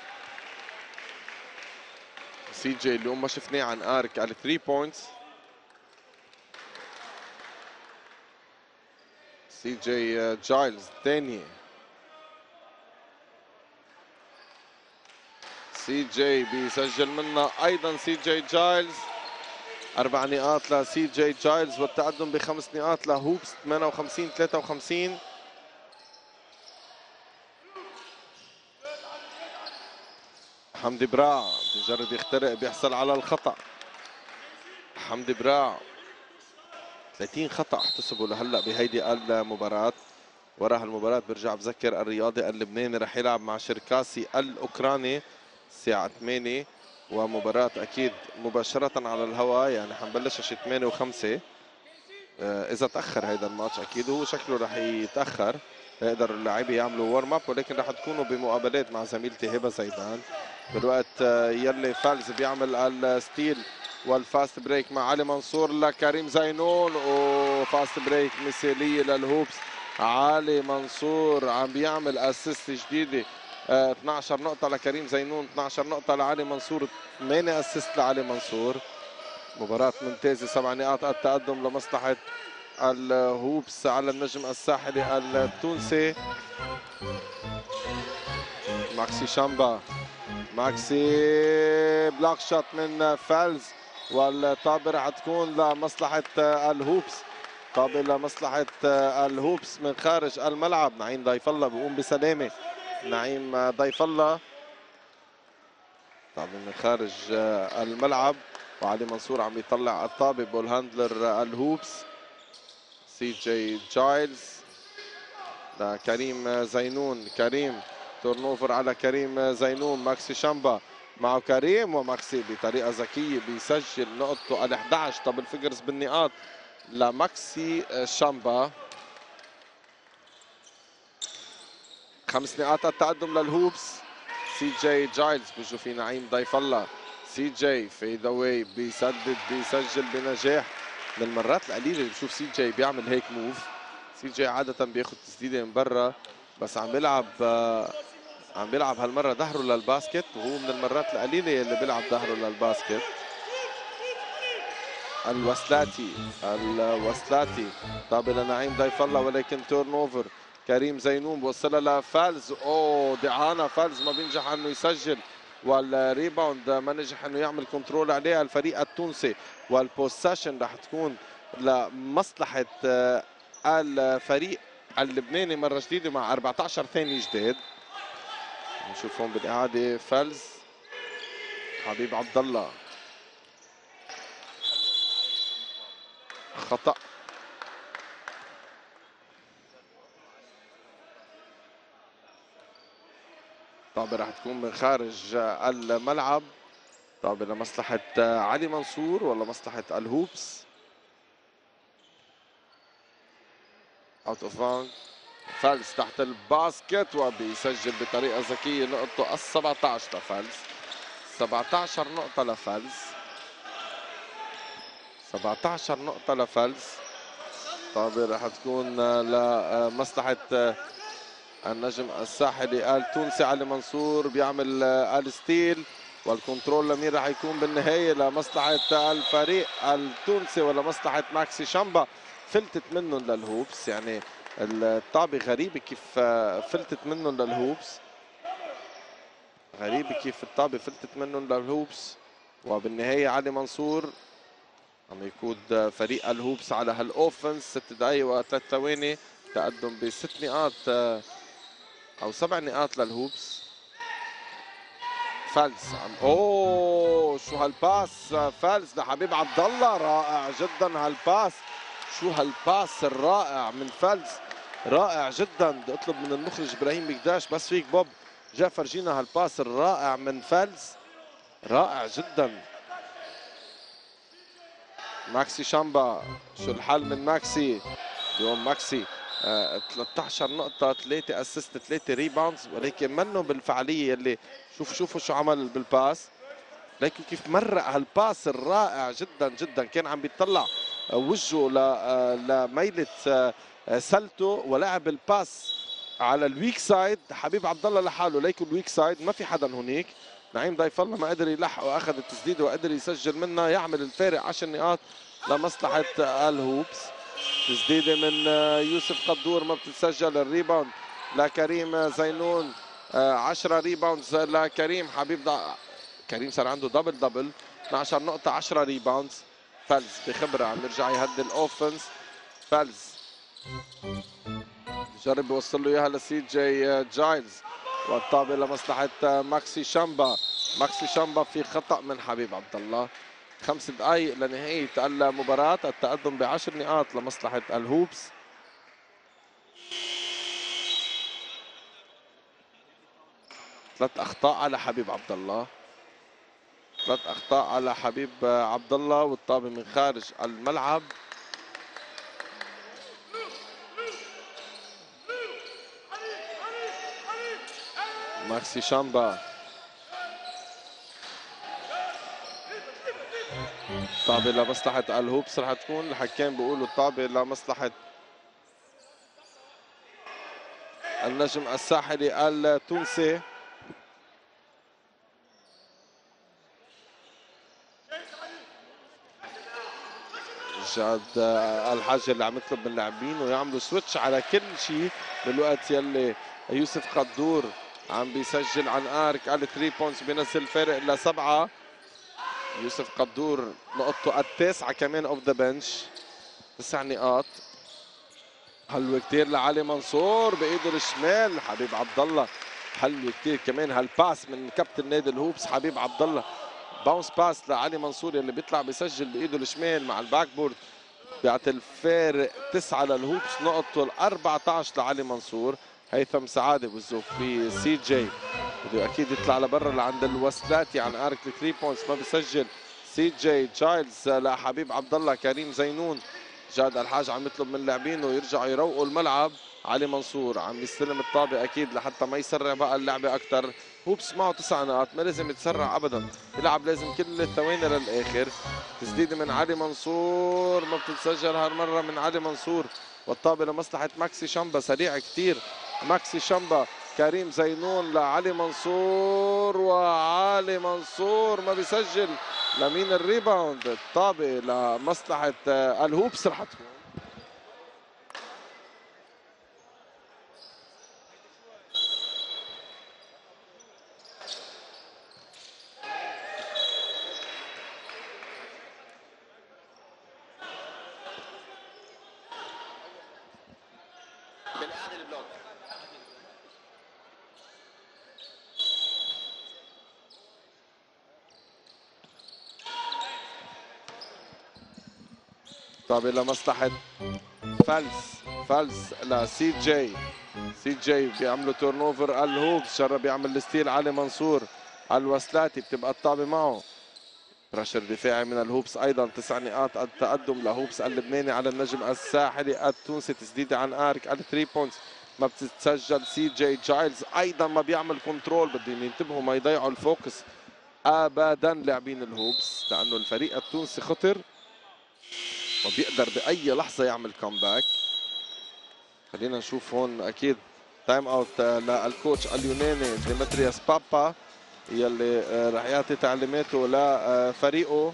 سي جي اليوم ما شفناه عن ارك على 3 بوينتس. سي جي جايلز ثاني. سي جي بيسجل منها ايضا سي جي جايلز. 4 نقاط لسي جي جايلز والتقدم ب5 نقاط لهوبس 58 53. حمدي براع بجرب يخترق، بيحصل على الخطأ. حمدي براع 30 خطأ احتسبوا لهلا بهيدي المباراة. وراها المباراة برجع بذكر الرياضي اللبناني رح يلعب مع شركاسي الأوكراني الساعة 8، ومباراة أكيد مباشرة على الهواء، يعني حنبلشها شي 8 و5. إذا تأخر هيدا الماتش أكيد هو شكله رح يتأخر، يقدر اللاعبين يعملوا ورم اب، ولكن رح تكونوا بمقابلات مع زميلتي هبة زيدان. بالوقت يلي فالز بيعمل الستيل والفاست بريك مع علي منصور لكريم زينون، وفاست بريك مثالية للهوبس. علي منصور عم بيعمل اسيست جديدة. 12 نقطة لكريم زينون، 12 نقطة لعلي منصور، 8 اسيست لعلي منصور. مباراة ممتازة، 7 نقاط التقدم لمصلحة الهوبس على النجم الساحلي التونسي. ماكسي شامبا. ماكسي بلاك شوت من فالز، والطابة رح تكون لمصلحة الهوبس. طابة لمصلحة الهوبس من خارج الملعب. نعيم ضيف الله بيقوم بسلامة. نعيم ضيف الله طابة من خارج الملعب، وعلي منصور عم يطلع الطابة. بول هاندلر الهوبس سي جي جايلز لكريم زينون. كريم تورنوفر على كريم زينون. ماكسي شامبا معه كريم، وماكسي بطريقة ذكية بيسجل نقطته ال11. طب الفيجرز بالنقاط لماكسي شامبا. 5 نقاط التقدم للهوبس. سي جي جايلز بيجوا في نعيم ضيف الله. سي جي فيد اواي بيسدد بيسجل بنجاح. من المرات القليلة اللي بشوف سي جي بيعمل هيك موف. سي جي عادة بياخذ تسديدة من برا، بس عم بيلعب هالمرة ظهره للباسكت، وهو من المرات القليلة اللي بيلعب ظهره للباسكت. الوسلاتي طابة لنعيم ضيف الله ولكن تورن اوفر. كريم زينون بوصلها لفالز. اوه دعانة فالز ما بينجح انه يسجل، والريباوند ما نجح انه يعمل كنترول عليها الفريق التونسي، والبوسيشن رح تكون لمصلحة الفريق اللبناني مرة جديدة مع 14 ثانية جداد. نشوف هون بالإعادة فالز حبيب عبد الله خطأ. طابة رح تكون من خارج الملعب. طابة لمصلحة علي منصور ولا مصلحة الهوبس؟ اوت اوف باوند. فالز تحت الباسكت وبيسجل بطريقة ذكية نقطته ال 17 لفالز. 17 نقطة لفالز. 17 نقطة لفالز. طابة رح تكون لمصلحة النجم الساحلي التونسي علي منصور بيعمل الستيل، والكنترول لمين رح يكون بالنهاية؟ لمصلحة الفريق التونسي ولا مصلحة ماكسي شامبا. فلتت منهم للهوبس، يعني الطابة غريبة كيف فلتت منهم للهوبس. غريبة كيف الطابة فلتت منهم للهوبس. وبالنهاية علي منصور عم يقود فريق الهوبس على هالاوفنس. 6 دقايق و3 ثواني تقدم ب6 نقاط او 7 نقاط للهوبس. فالز اوه شو هالباس فالز لحبيب عبد الله، رائع جدا هالباس. شو هالباس الرائع من فالز، رائع جدا. بدي اطلب من المخرج ابراهيم بقداش بس فيك بوب جا فرجينا هالباس الرائع من فالز، رائع جدا. ماكسي شامبا شو الحل من ماكسي اليوم؟ ماكسي 13 نقطة 3 اسيست 3 ريباوندز، ولكن منه بالفعالية اللي شوفوا شو عمل بالباس. لكن كيف مرق هالباس الرائع جدا جدا. كان عم بيطلع وجهه لميلة سلته ولعب الباس على الويك سايد. حبيب عبد الله لحاله ليكن الويك سايد ما في حدا هناك. نعيم ضيف الله ما قدر يلحق واخذ التسديده وقدر يسجل منها يعمل الفارق 10 نقاط لمصلحه الهوبس. تسديده من يوسف قدور ما بتتسجل. الريباوند لكريم زينون. 10 ريباوندز لكريم. كريم صار عنده دبل 12 نقطة 10 ريباوندز. فالز بخبرة عم يرجع يهدي الاوفنس. فالز جرب يوصل له اياها لسي جي جايلز، والطابة لمصلحة ماكسي شامبا. ماكسي شامبا في خطأ من حبيب عبد الله. 5 دقائق لنهاية المباراة. التقدم ب10 نقاط لمصلحة الهوبس. ثلاث أخطاء على حبيب عبد الله. 3 أخطاء على حبيب عبد الله، والطابة من خارج الملعب. ماكسي شامبا. طابة لمصلحة الهوبس رح تكون. الحكام بيقولوا الطابة لمصلحة النجم الساحلي التونسي. جاد الحاجة اللي عم يطلب من اللاعبين ويعملوا سويتش على كل شيء بالوقت يلي يوسف قدور عم بيسجل عن ارك على 3 بوينتس بينزل الفارق ل7. يوسف قدور نقطته ال9 كمان اوف ذا بنش. 9 نقاط. حلوة كثير لعلي منصور بايده الشمال. حبيب عبد الله حلوة كثير كمان هالباس من كابتن نادي الهوبس حبيب عبد الله. باونس باس لعلي منصور اللي بيطلع بيسجل بايده الشمال مع الباك بورد بيعطي الفارق 9 للهوبس. نقطته ال14 لعلي منصور. هيثم سعاده بزوف في سي جي بده اكيد يطلع لبرا لعند الوسلاتي عن ارك 3 بوينتس ما بيسجل. سي جي تشايلدز لحبيب عبد الله. كريم زينون. جاد الحاج عم يطلب من اللاعبين ويرجعوا يروقوا الملعب. علي منصور عم يستلم الطابه اكيد لحتى ما يسرع بقى اللعبه اكثر. هوبس معه 9 نقاط ما لازم يتسرع ابدا، يلعب لازم كل الثواني للاخر. تسديده من علي منصور ما بتتسجل هالمره من علي منصور، والطابه لمصلحه ماكسي شامبا. سريع كثير ماكسي شامبا كريم زينون لعلي منصور، وعلي منصور ما بيسجل. لمين الريباوند؟ الطابة لمصلحة الهوبس رح تكون. طابة لمصلحة فلس لسي جي. سي جي بيعملوا تورن اوفر الهوبس، جرب يعمل الستيل علي منصور. الوسلاتي بتبقى الطابة معه. برشر دفاعي من الهوبس ايضا. 9 نقاط التقدم لهوبس اللبناني على النجم الساحلي التونسي. تسديده عن ارك على 3 بوينتس ما بتتسجل. سي جي جايلز ايضا ما بيعمل كنترول. بدهم ينتبهوا ما يضيعوا الفوكس ابدا لاعبين الهوبس، لانه الفريق التونسي خطر وبيقدر باي لحظه يعمل كومباك. خلينا نشوف هون اكيد تايم اوت للكوتش اليوناني ديمترياس بابا يلي رح يعطي تعليماته لفريقه.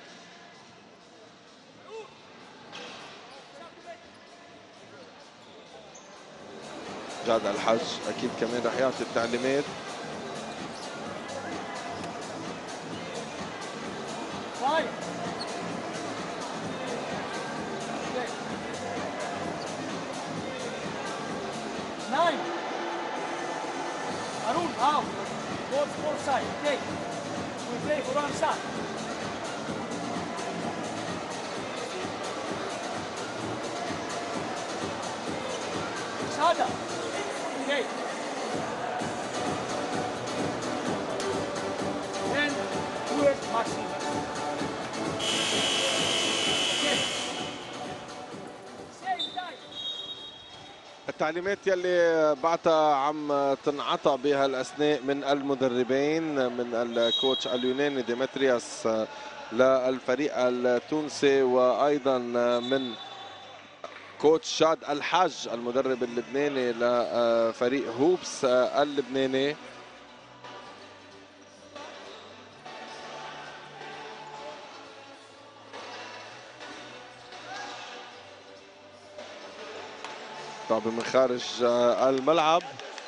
جاد الحج اكيد كمان رح يعطي التعليمات. Harun, out. Four side. Okay. We play for one side. Sada. Okay. And work Maxi. Okay. Same time. التعليمات يلي بعتها عم تنعطى بهالاثناء من المدربين، من الكوتش اليوناني ديمترياس للفريق التونسي، وايضا من كوتش شاد الحاج المدرب اللبناني لفريق هوبس اللبناني. طابة من خارج الملعب.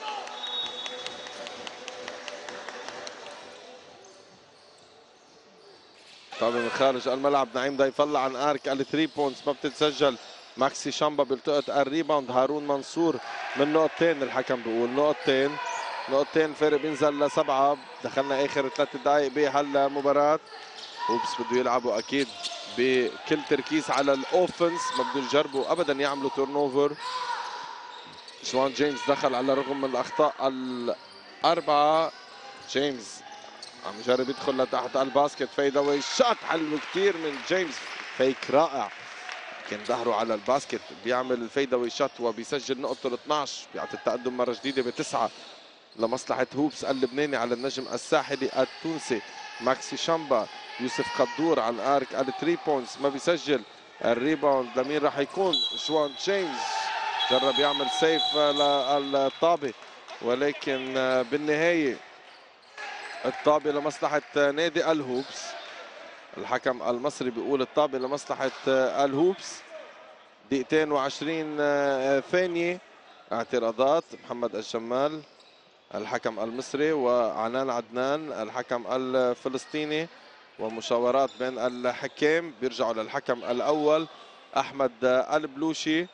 طابة من خارج الملعب. نعيم ضيف الله عن ارك ال 3 بوينتس ما بتتسجل. ماكسي شامبا بيلتقط الريباوند. هارون منصور من نقطتين. الحكم بيقول نقطتين فارق بينزل لسبعة. دخلنا اخر 3 دقائق بهالمباراة. هوبس بده يلعبوا اكيد بكل تركيز على الاوفنس، ما بدهم يجربوا ابدا يعملوا تورن اوفر. جوان جيمس دخل على الرغم من الاخطاء الاربعه. جيمس عم يجرب يدخل لتحت الباسكت. فيد اواي شوت حلو كثير من جيمس. فيك رائع، كان ظهره على الباسكت بيعمل الفيد اواي شوت وبيسجل نقطه ال 12. بيعطي التقدم مره جديده بتسعه لمصلحه هوبس اللبناني على النجم الساحلي التونسي. ماكسي شامبا. يوسف قدور عن ارك ال 3 بوينتس ما بيسجل. الريباوند لمين راح يكون؟ جوان جيمس جرب يعمل سيف للطابة، ولكن بالنهاية الطابة لمصلحة نادي الهوبس. الحكم المصري بيقول الطابة لمصلحة الهوبس. 2:20 ثانية. اعتراضات محمد الجمال الحكم المصري وعنان عدنان الحكم الفلسطيني، ومشاورات بين الحكام. بيرجعوا للحكم الأول أحمد البلوشي.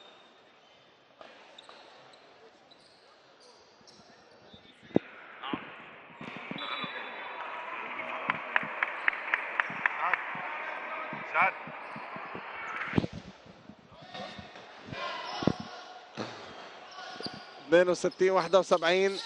شاد 62-71.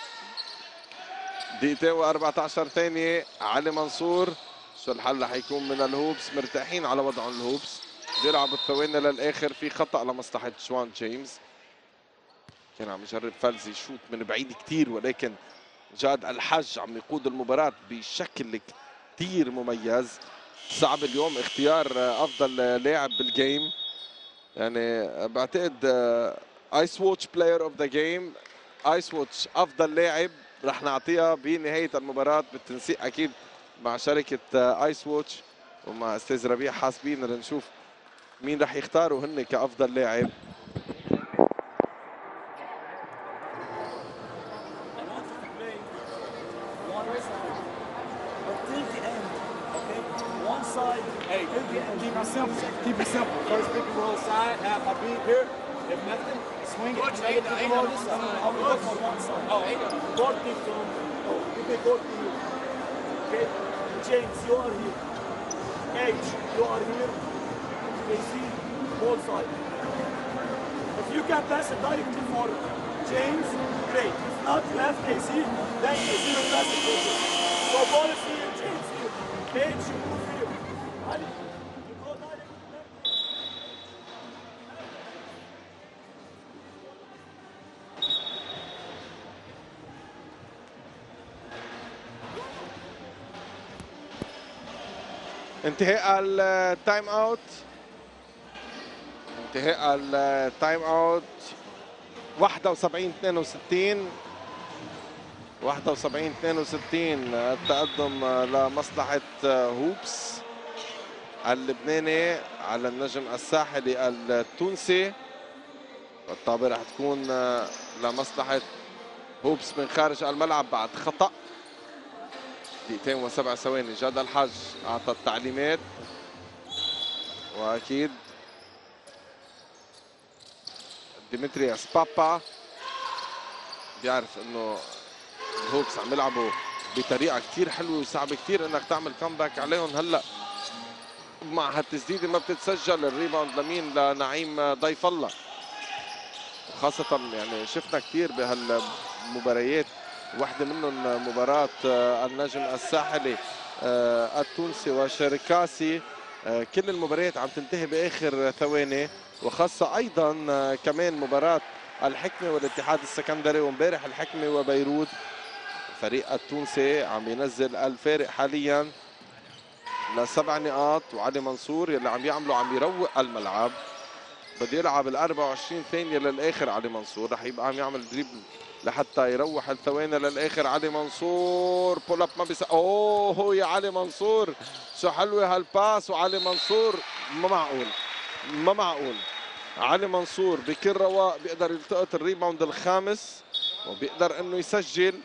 2:14 ثانية. علي منصور. شو الحل رح يكون من الهوبس؟ مرتاحين على وضعهم الهوبس. بيلعبوا الثواني للاخر. في خطأ لمصلحة جوان جيمس. كان عم يجرب فلزي يشوت من بعيد كثير، ولكن جاد الحج عم يقود المباراة بشكل كثير مميز. صعب اليوم اختيار افضل لاعب بالجيم. يعني بعتقد ايس ووتش بلاير اوف ذا جيم، ايس ووتش افضل لاعب رح نعطيها بنهاية المباراة بالتنسيق أكيد مع شركة آيس ووتش ومع أستاذ ربيع حاسبين لنشوف مين رح يختاروا هن كأفضل لاعب. Hey, keep it simple. Keep it simple. First pick and roll side, have my beat here. If nothing, swing it. Make it pick and roll this side. I'm going to go on one side. Oh, both teams to him. Oh, you pick both teams. Okay? James, you are here. H, you are here. KC, both sides. If you can pass it directly for James, great. If not, you have KC, then KC will pass it for you. So ball is here, James here. H, you move here. Ali, you go directly left. انتهاء التايم اوت. انتهاء التايم اوت 71-62. 71-62 التقدم لمصلحة هوبس اللبناني على النجم الساحلي التونسي. الطابة رح تكون لمصلحة هوبس من خارج الملعب بعد خطأ. 2 و7 ثواني. جاد الحج أعطى التعليمات وأكيد ديمترياس بابا بيعرف إنه الهوكس عم يلعبوا بطريقة كتير حلوة وصعب كتير إنك تعمل كامباك عليهم. هلا مع هالتسديدة ما بتتسجل. الريباوند لمين؟ لنعيم ضيف الله. خاصة يعني شفنا كتير بهالمباريات، واحدة منهم مباراة النجم الساحلي التونسي وشركاسي. كل المباريات عم تنتهي بآخر ثواني، وخاصة أيضا كمان مباراة الحكمة والاتحاد السكندري ومبارح الحكمة وبيروت. الفريق التونسي عم ينزل الفارق حاليا ل7 نقاط، وعلي منصور يلي عم يعمله عم يروق الملعب. بده يلعب ال 24 ثانية للآخر. علي منصور رح يبقى عم يعمل دريبل لحتى يروح الثواني للآخر. علي منصور بول اب ما بيس. اوه يا علي منصور شو حلوة هالباس. وعلي منصور ما معقول ما معقول. علي منصور بكل رواق بيقدر يلتقط الريباوند الخامس وبيقدر انه يسجل.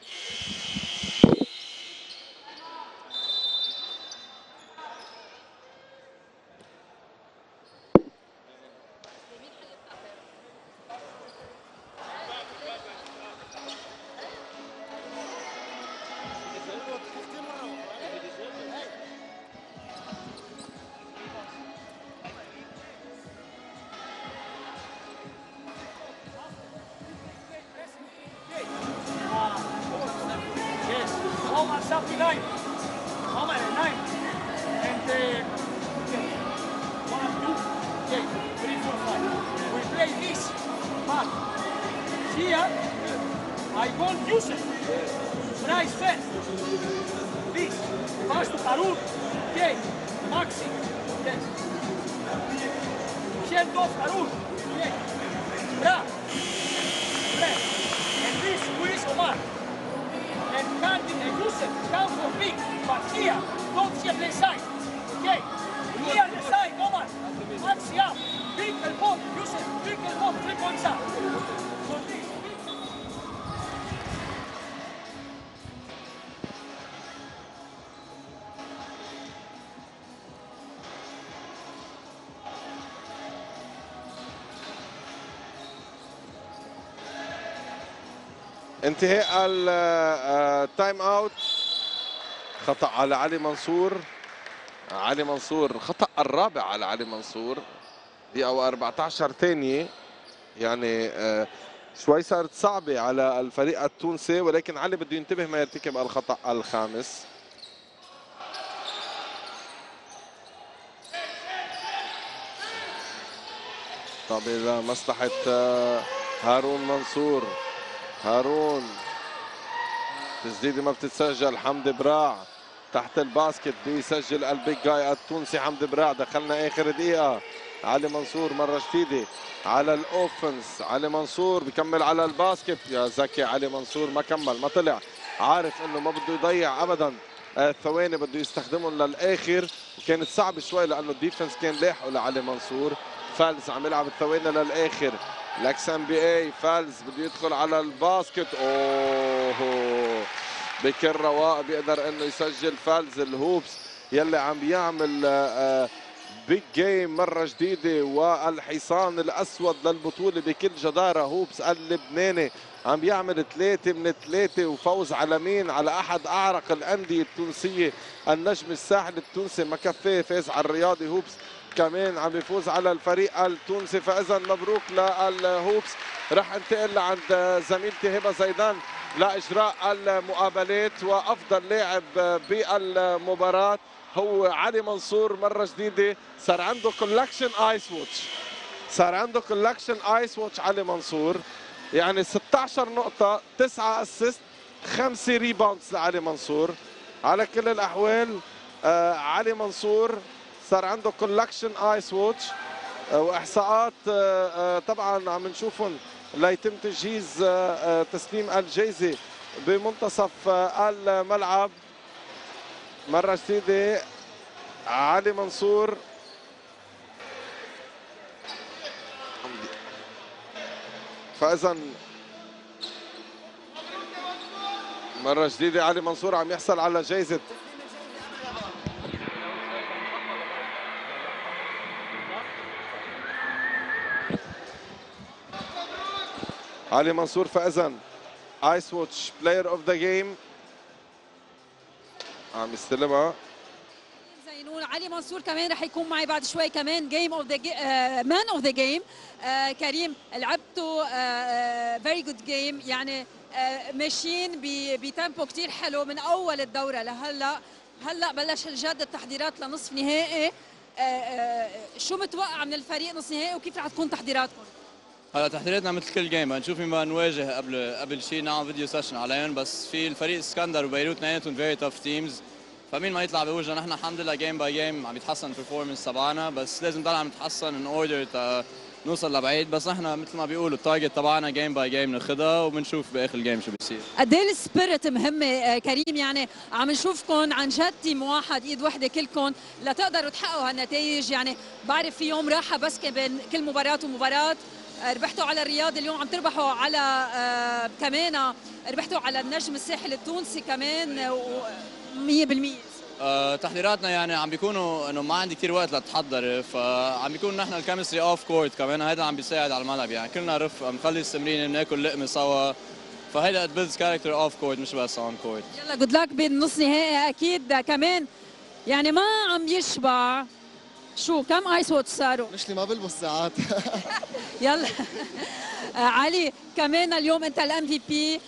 انتهاء التايم اوت. خطأ على علي منصور. علي منصور خطأ الرابع على علي منصور. دقيقة و14 ثانية. يعني شوي صارت صعبة على الفريق التونسي، ولكن علي بده ينتبه ما يرتكب الخطأ الخامس. طب إذا مصلحة هارون منصور. هارون تسديدة ما بتتسجل. حمدي براع تحت الباسكت بيسجل البيج جاي التونسي حمدي براع. دخلنا آخر دقيقة. علي منصور مرة جديدة على الأوفنس. علي منصور بيكمل على الباسكت. يا زكي علي منصور ما كمل ما طلع، عارف انه ما بده يضيع ابدا الثواني، بده يستخدمهم للاخر، وكانت صعبة شوي لانه الديفنس كان لاحقه لعلي منصور. فالز عم يلعب الثواني للاخر. الاكس ام بي اي فالز بده يدخل على الباسكت. اوه بكل رواق بيقدر انه يسجل فالز. الهوبس يلي عم بيعمل بيج جيم مرة جديدة، والحصان الأسود للبطولة بكل جدارة. هوبس اللبناني عم بيعمل 3 من 3 وفوز على مين؟ على أحد أعرق الأندية التونسية، النجم الساحلي التونسي. ما كفاه فاز على الرياضي. هوبس كمان عم يفوز على الفريق التونسي، فإذا مبروك للهوبس. رح انتقل لعند زميلتي هبة زيدان لإجراء المقابلات. وأفضل لاعب بالمباراة هو علي منصور مرة جديدة. صار عنده كولكشن ايس ووتش، صار عنده كولكشن ايس ووتش علي منصور، يعني 16 نقطة 9 اسيست 5 ريباوندز لعلي منصور. على كل الأحوال علي منصور صار عنده كولكشن ايس ووتش وإحصاءات طبعا عم نشوفهم ليتم تجهيز تسليم الجائزة بمنتصف الملعب. مرة جديدة علي منصور فإذا مرة جديدة علي منصور عم يحصل على جائزة علي منصور. فإذا ايس ووتش بلاير اوف ذا جيم عم يستلمها زينون. علي منصور كمان رح يكون معي بعد شوي كمان جيم اوف ذا مان اوف ذا جيم. كريم لعبته فيري جود جيم، يعني ماشيين بتيمبو كثير حلو من اول الدوره لهلا. هلا بلش الجد التحضيرات لنصف نهائي. شو متوقع من الفريق نصف نهائي وكيف رح تكون تحضيراتكم؟ هلا تحضيراتنا مثل كل جيم نشوف مين نواجه قبل شيء، نعمل فيديو سيشن عليهم. بس في الفريق اسكندر وبيروت اثنيناتهم فيري توف تيمز، فمين ما يطلع بوجهنا نحن الحمد لله جيم باي جيم عم يتحسن البرفورمنس تبعنا، بس لازم نضل عم نتحسن ان اوردر نوصل لبعيد. بس نحن مثل ما بيقولوا التارجت تبعنا جيم باي جيم ناخذها وبنشوف باخر الجيم شو بيصير. قد ايه السبيريت مهمه كريم، يعني عم نشوفكم عن جد تيم واحد ايد وحده كلكم لتقدروا تحققوا هالنتائج. يعني بعرف في يوم راحه بس بين كل مباراه ومباراه. ربحتوا على الرياض، اليوم عم تربحوا على كمان ربحتوا على النجم الساحل التونسي كمان 100%. تحضيراتنا يعني عم بيكونوا انه ما عندي كثير وقت لتحضر، فعم بيكون نحن الكيمستري اوف كورت كمان، هذا عم بيساعد على الملعب. يعني كلنا رفقه بنخلص التمرين بناكل لقمه سوا، فهيدا بيلدز كاركتر اوف كورت مش بس اون كورت. يلا جود لك بالنص نهائي اكيد كمان، يعني ما عم يشبع. شو كم ايس ووتش صاروا؟ مش لي ما بلبس ساعات. يلا علي كمان اليوم انت الام في بي،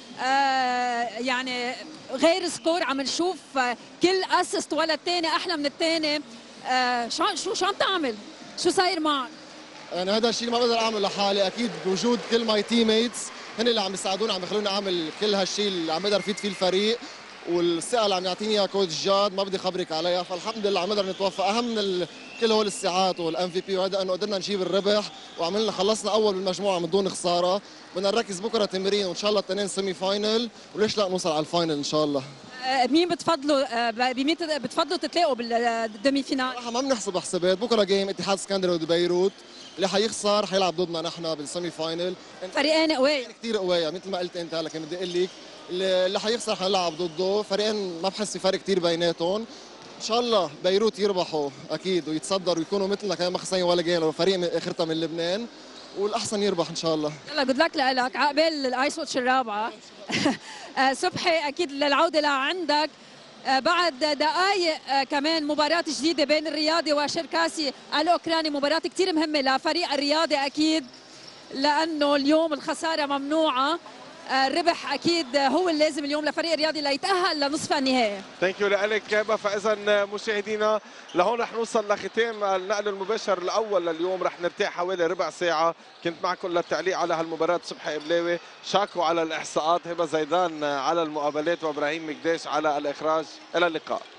يعني غير سكور عم نشوف كل اسيست ولا الثاني احلى من الثاني. شو عم تعمل؟ شو صاير معك؟ انا هذا الشيء ما بقدر اعمله لحالي، اكيد بوجود كل ماي تيم ميتس هن اللي عم يساعدوني، عم يخلوني اعمل كل هالشيء اللي عم بقدر افيد فيه الفريق، والثقه اللي عم يعطيني اياها كوتش جاد ما بدي اخبرك عليها. فالحمد لله عم نقدر نتوفق. اهم من كل هول الساعات والام في بي وهذا انه قدرنا نجيب الربح وعملنا خلصنا اول بالمجموعه من دون خساره. بدنا نركز بكره تمرين وان شاء الله التنين سيمي فاينل، وليش لا نوصل على الفاينل ان شاء الله. مين بتفضلوا بمين بتفضلوا تتلاقوا بالدمي فينال؟ صراحه ما بنحسب حسابات. بكره جيم اتحاد اسكندريه وبيروت، اللي حيخسر حيلعب ضدنا نحن بالسيمي فاينل. فريقين قوي كثير قوية مثل ما قلت انت هلا، كان بدي اقول لك اللي حيخسر حنلعب ضده. فريقين ما بحس في فرق كثير بيناتهم. ان شاء الله بيروت يربحوا اكيد ويتصدروا ويكونوا مثلنا كمان ما خسرين ولا جيم، لو فريق اخرتها من لبنان والاحسن يربح ان شاء الله. يلا جود لك لك عقبال الايس ووتش الرابعه. صبحي اكيد للعوده لعندك بعد دقائق كمان مباراة جديدة بين الرياضي وشركاسي الأوكراني، مباراة كتير مهمة لفريق الرياضي أكيد لأنه اليوم الخسارة ممنوعة. الربح أكيد هو اللازم اليوم لفريق الرياضي ليتأهل لنصف النهائي. ثانك يو لك هبه. فاذا مشاهدينا لهون رح نوصل لختام النقل المباشر الاول لليوم. رح نرتاح حوالي ربع ساعه. كنت معكم للتعليق على هالمباراه صبحي قبلاوي، شاكو على الاحصاءات، هبه زيدان على المقابلات، وابراهيم مقداش على الاخراج. الى اللقاء.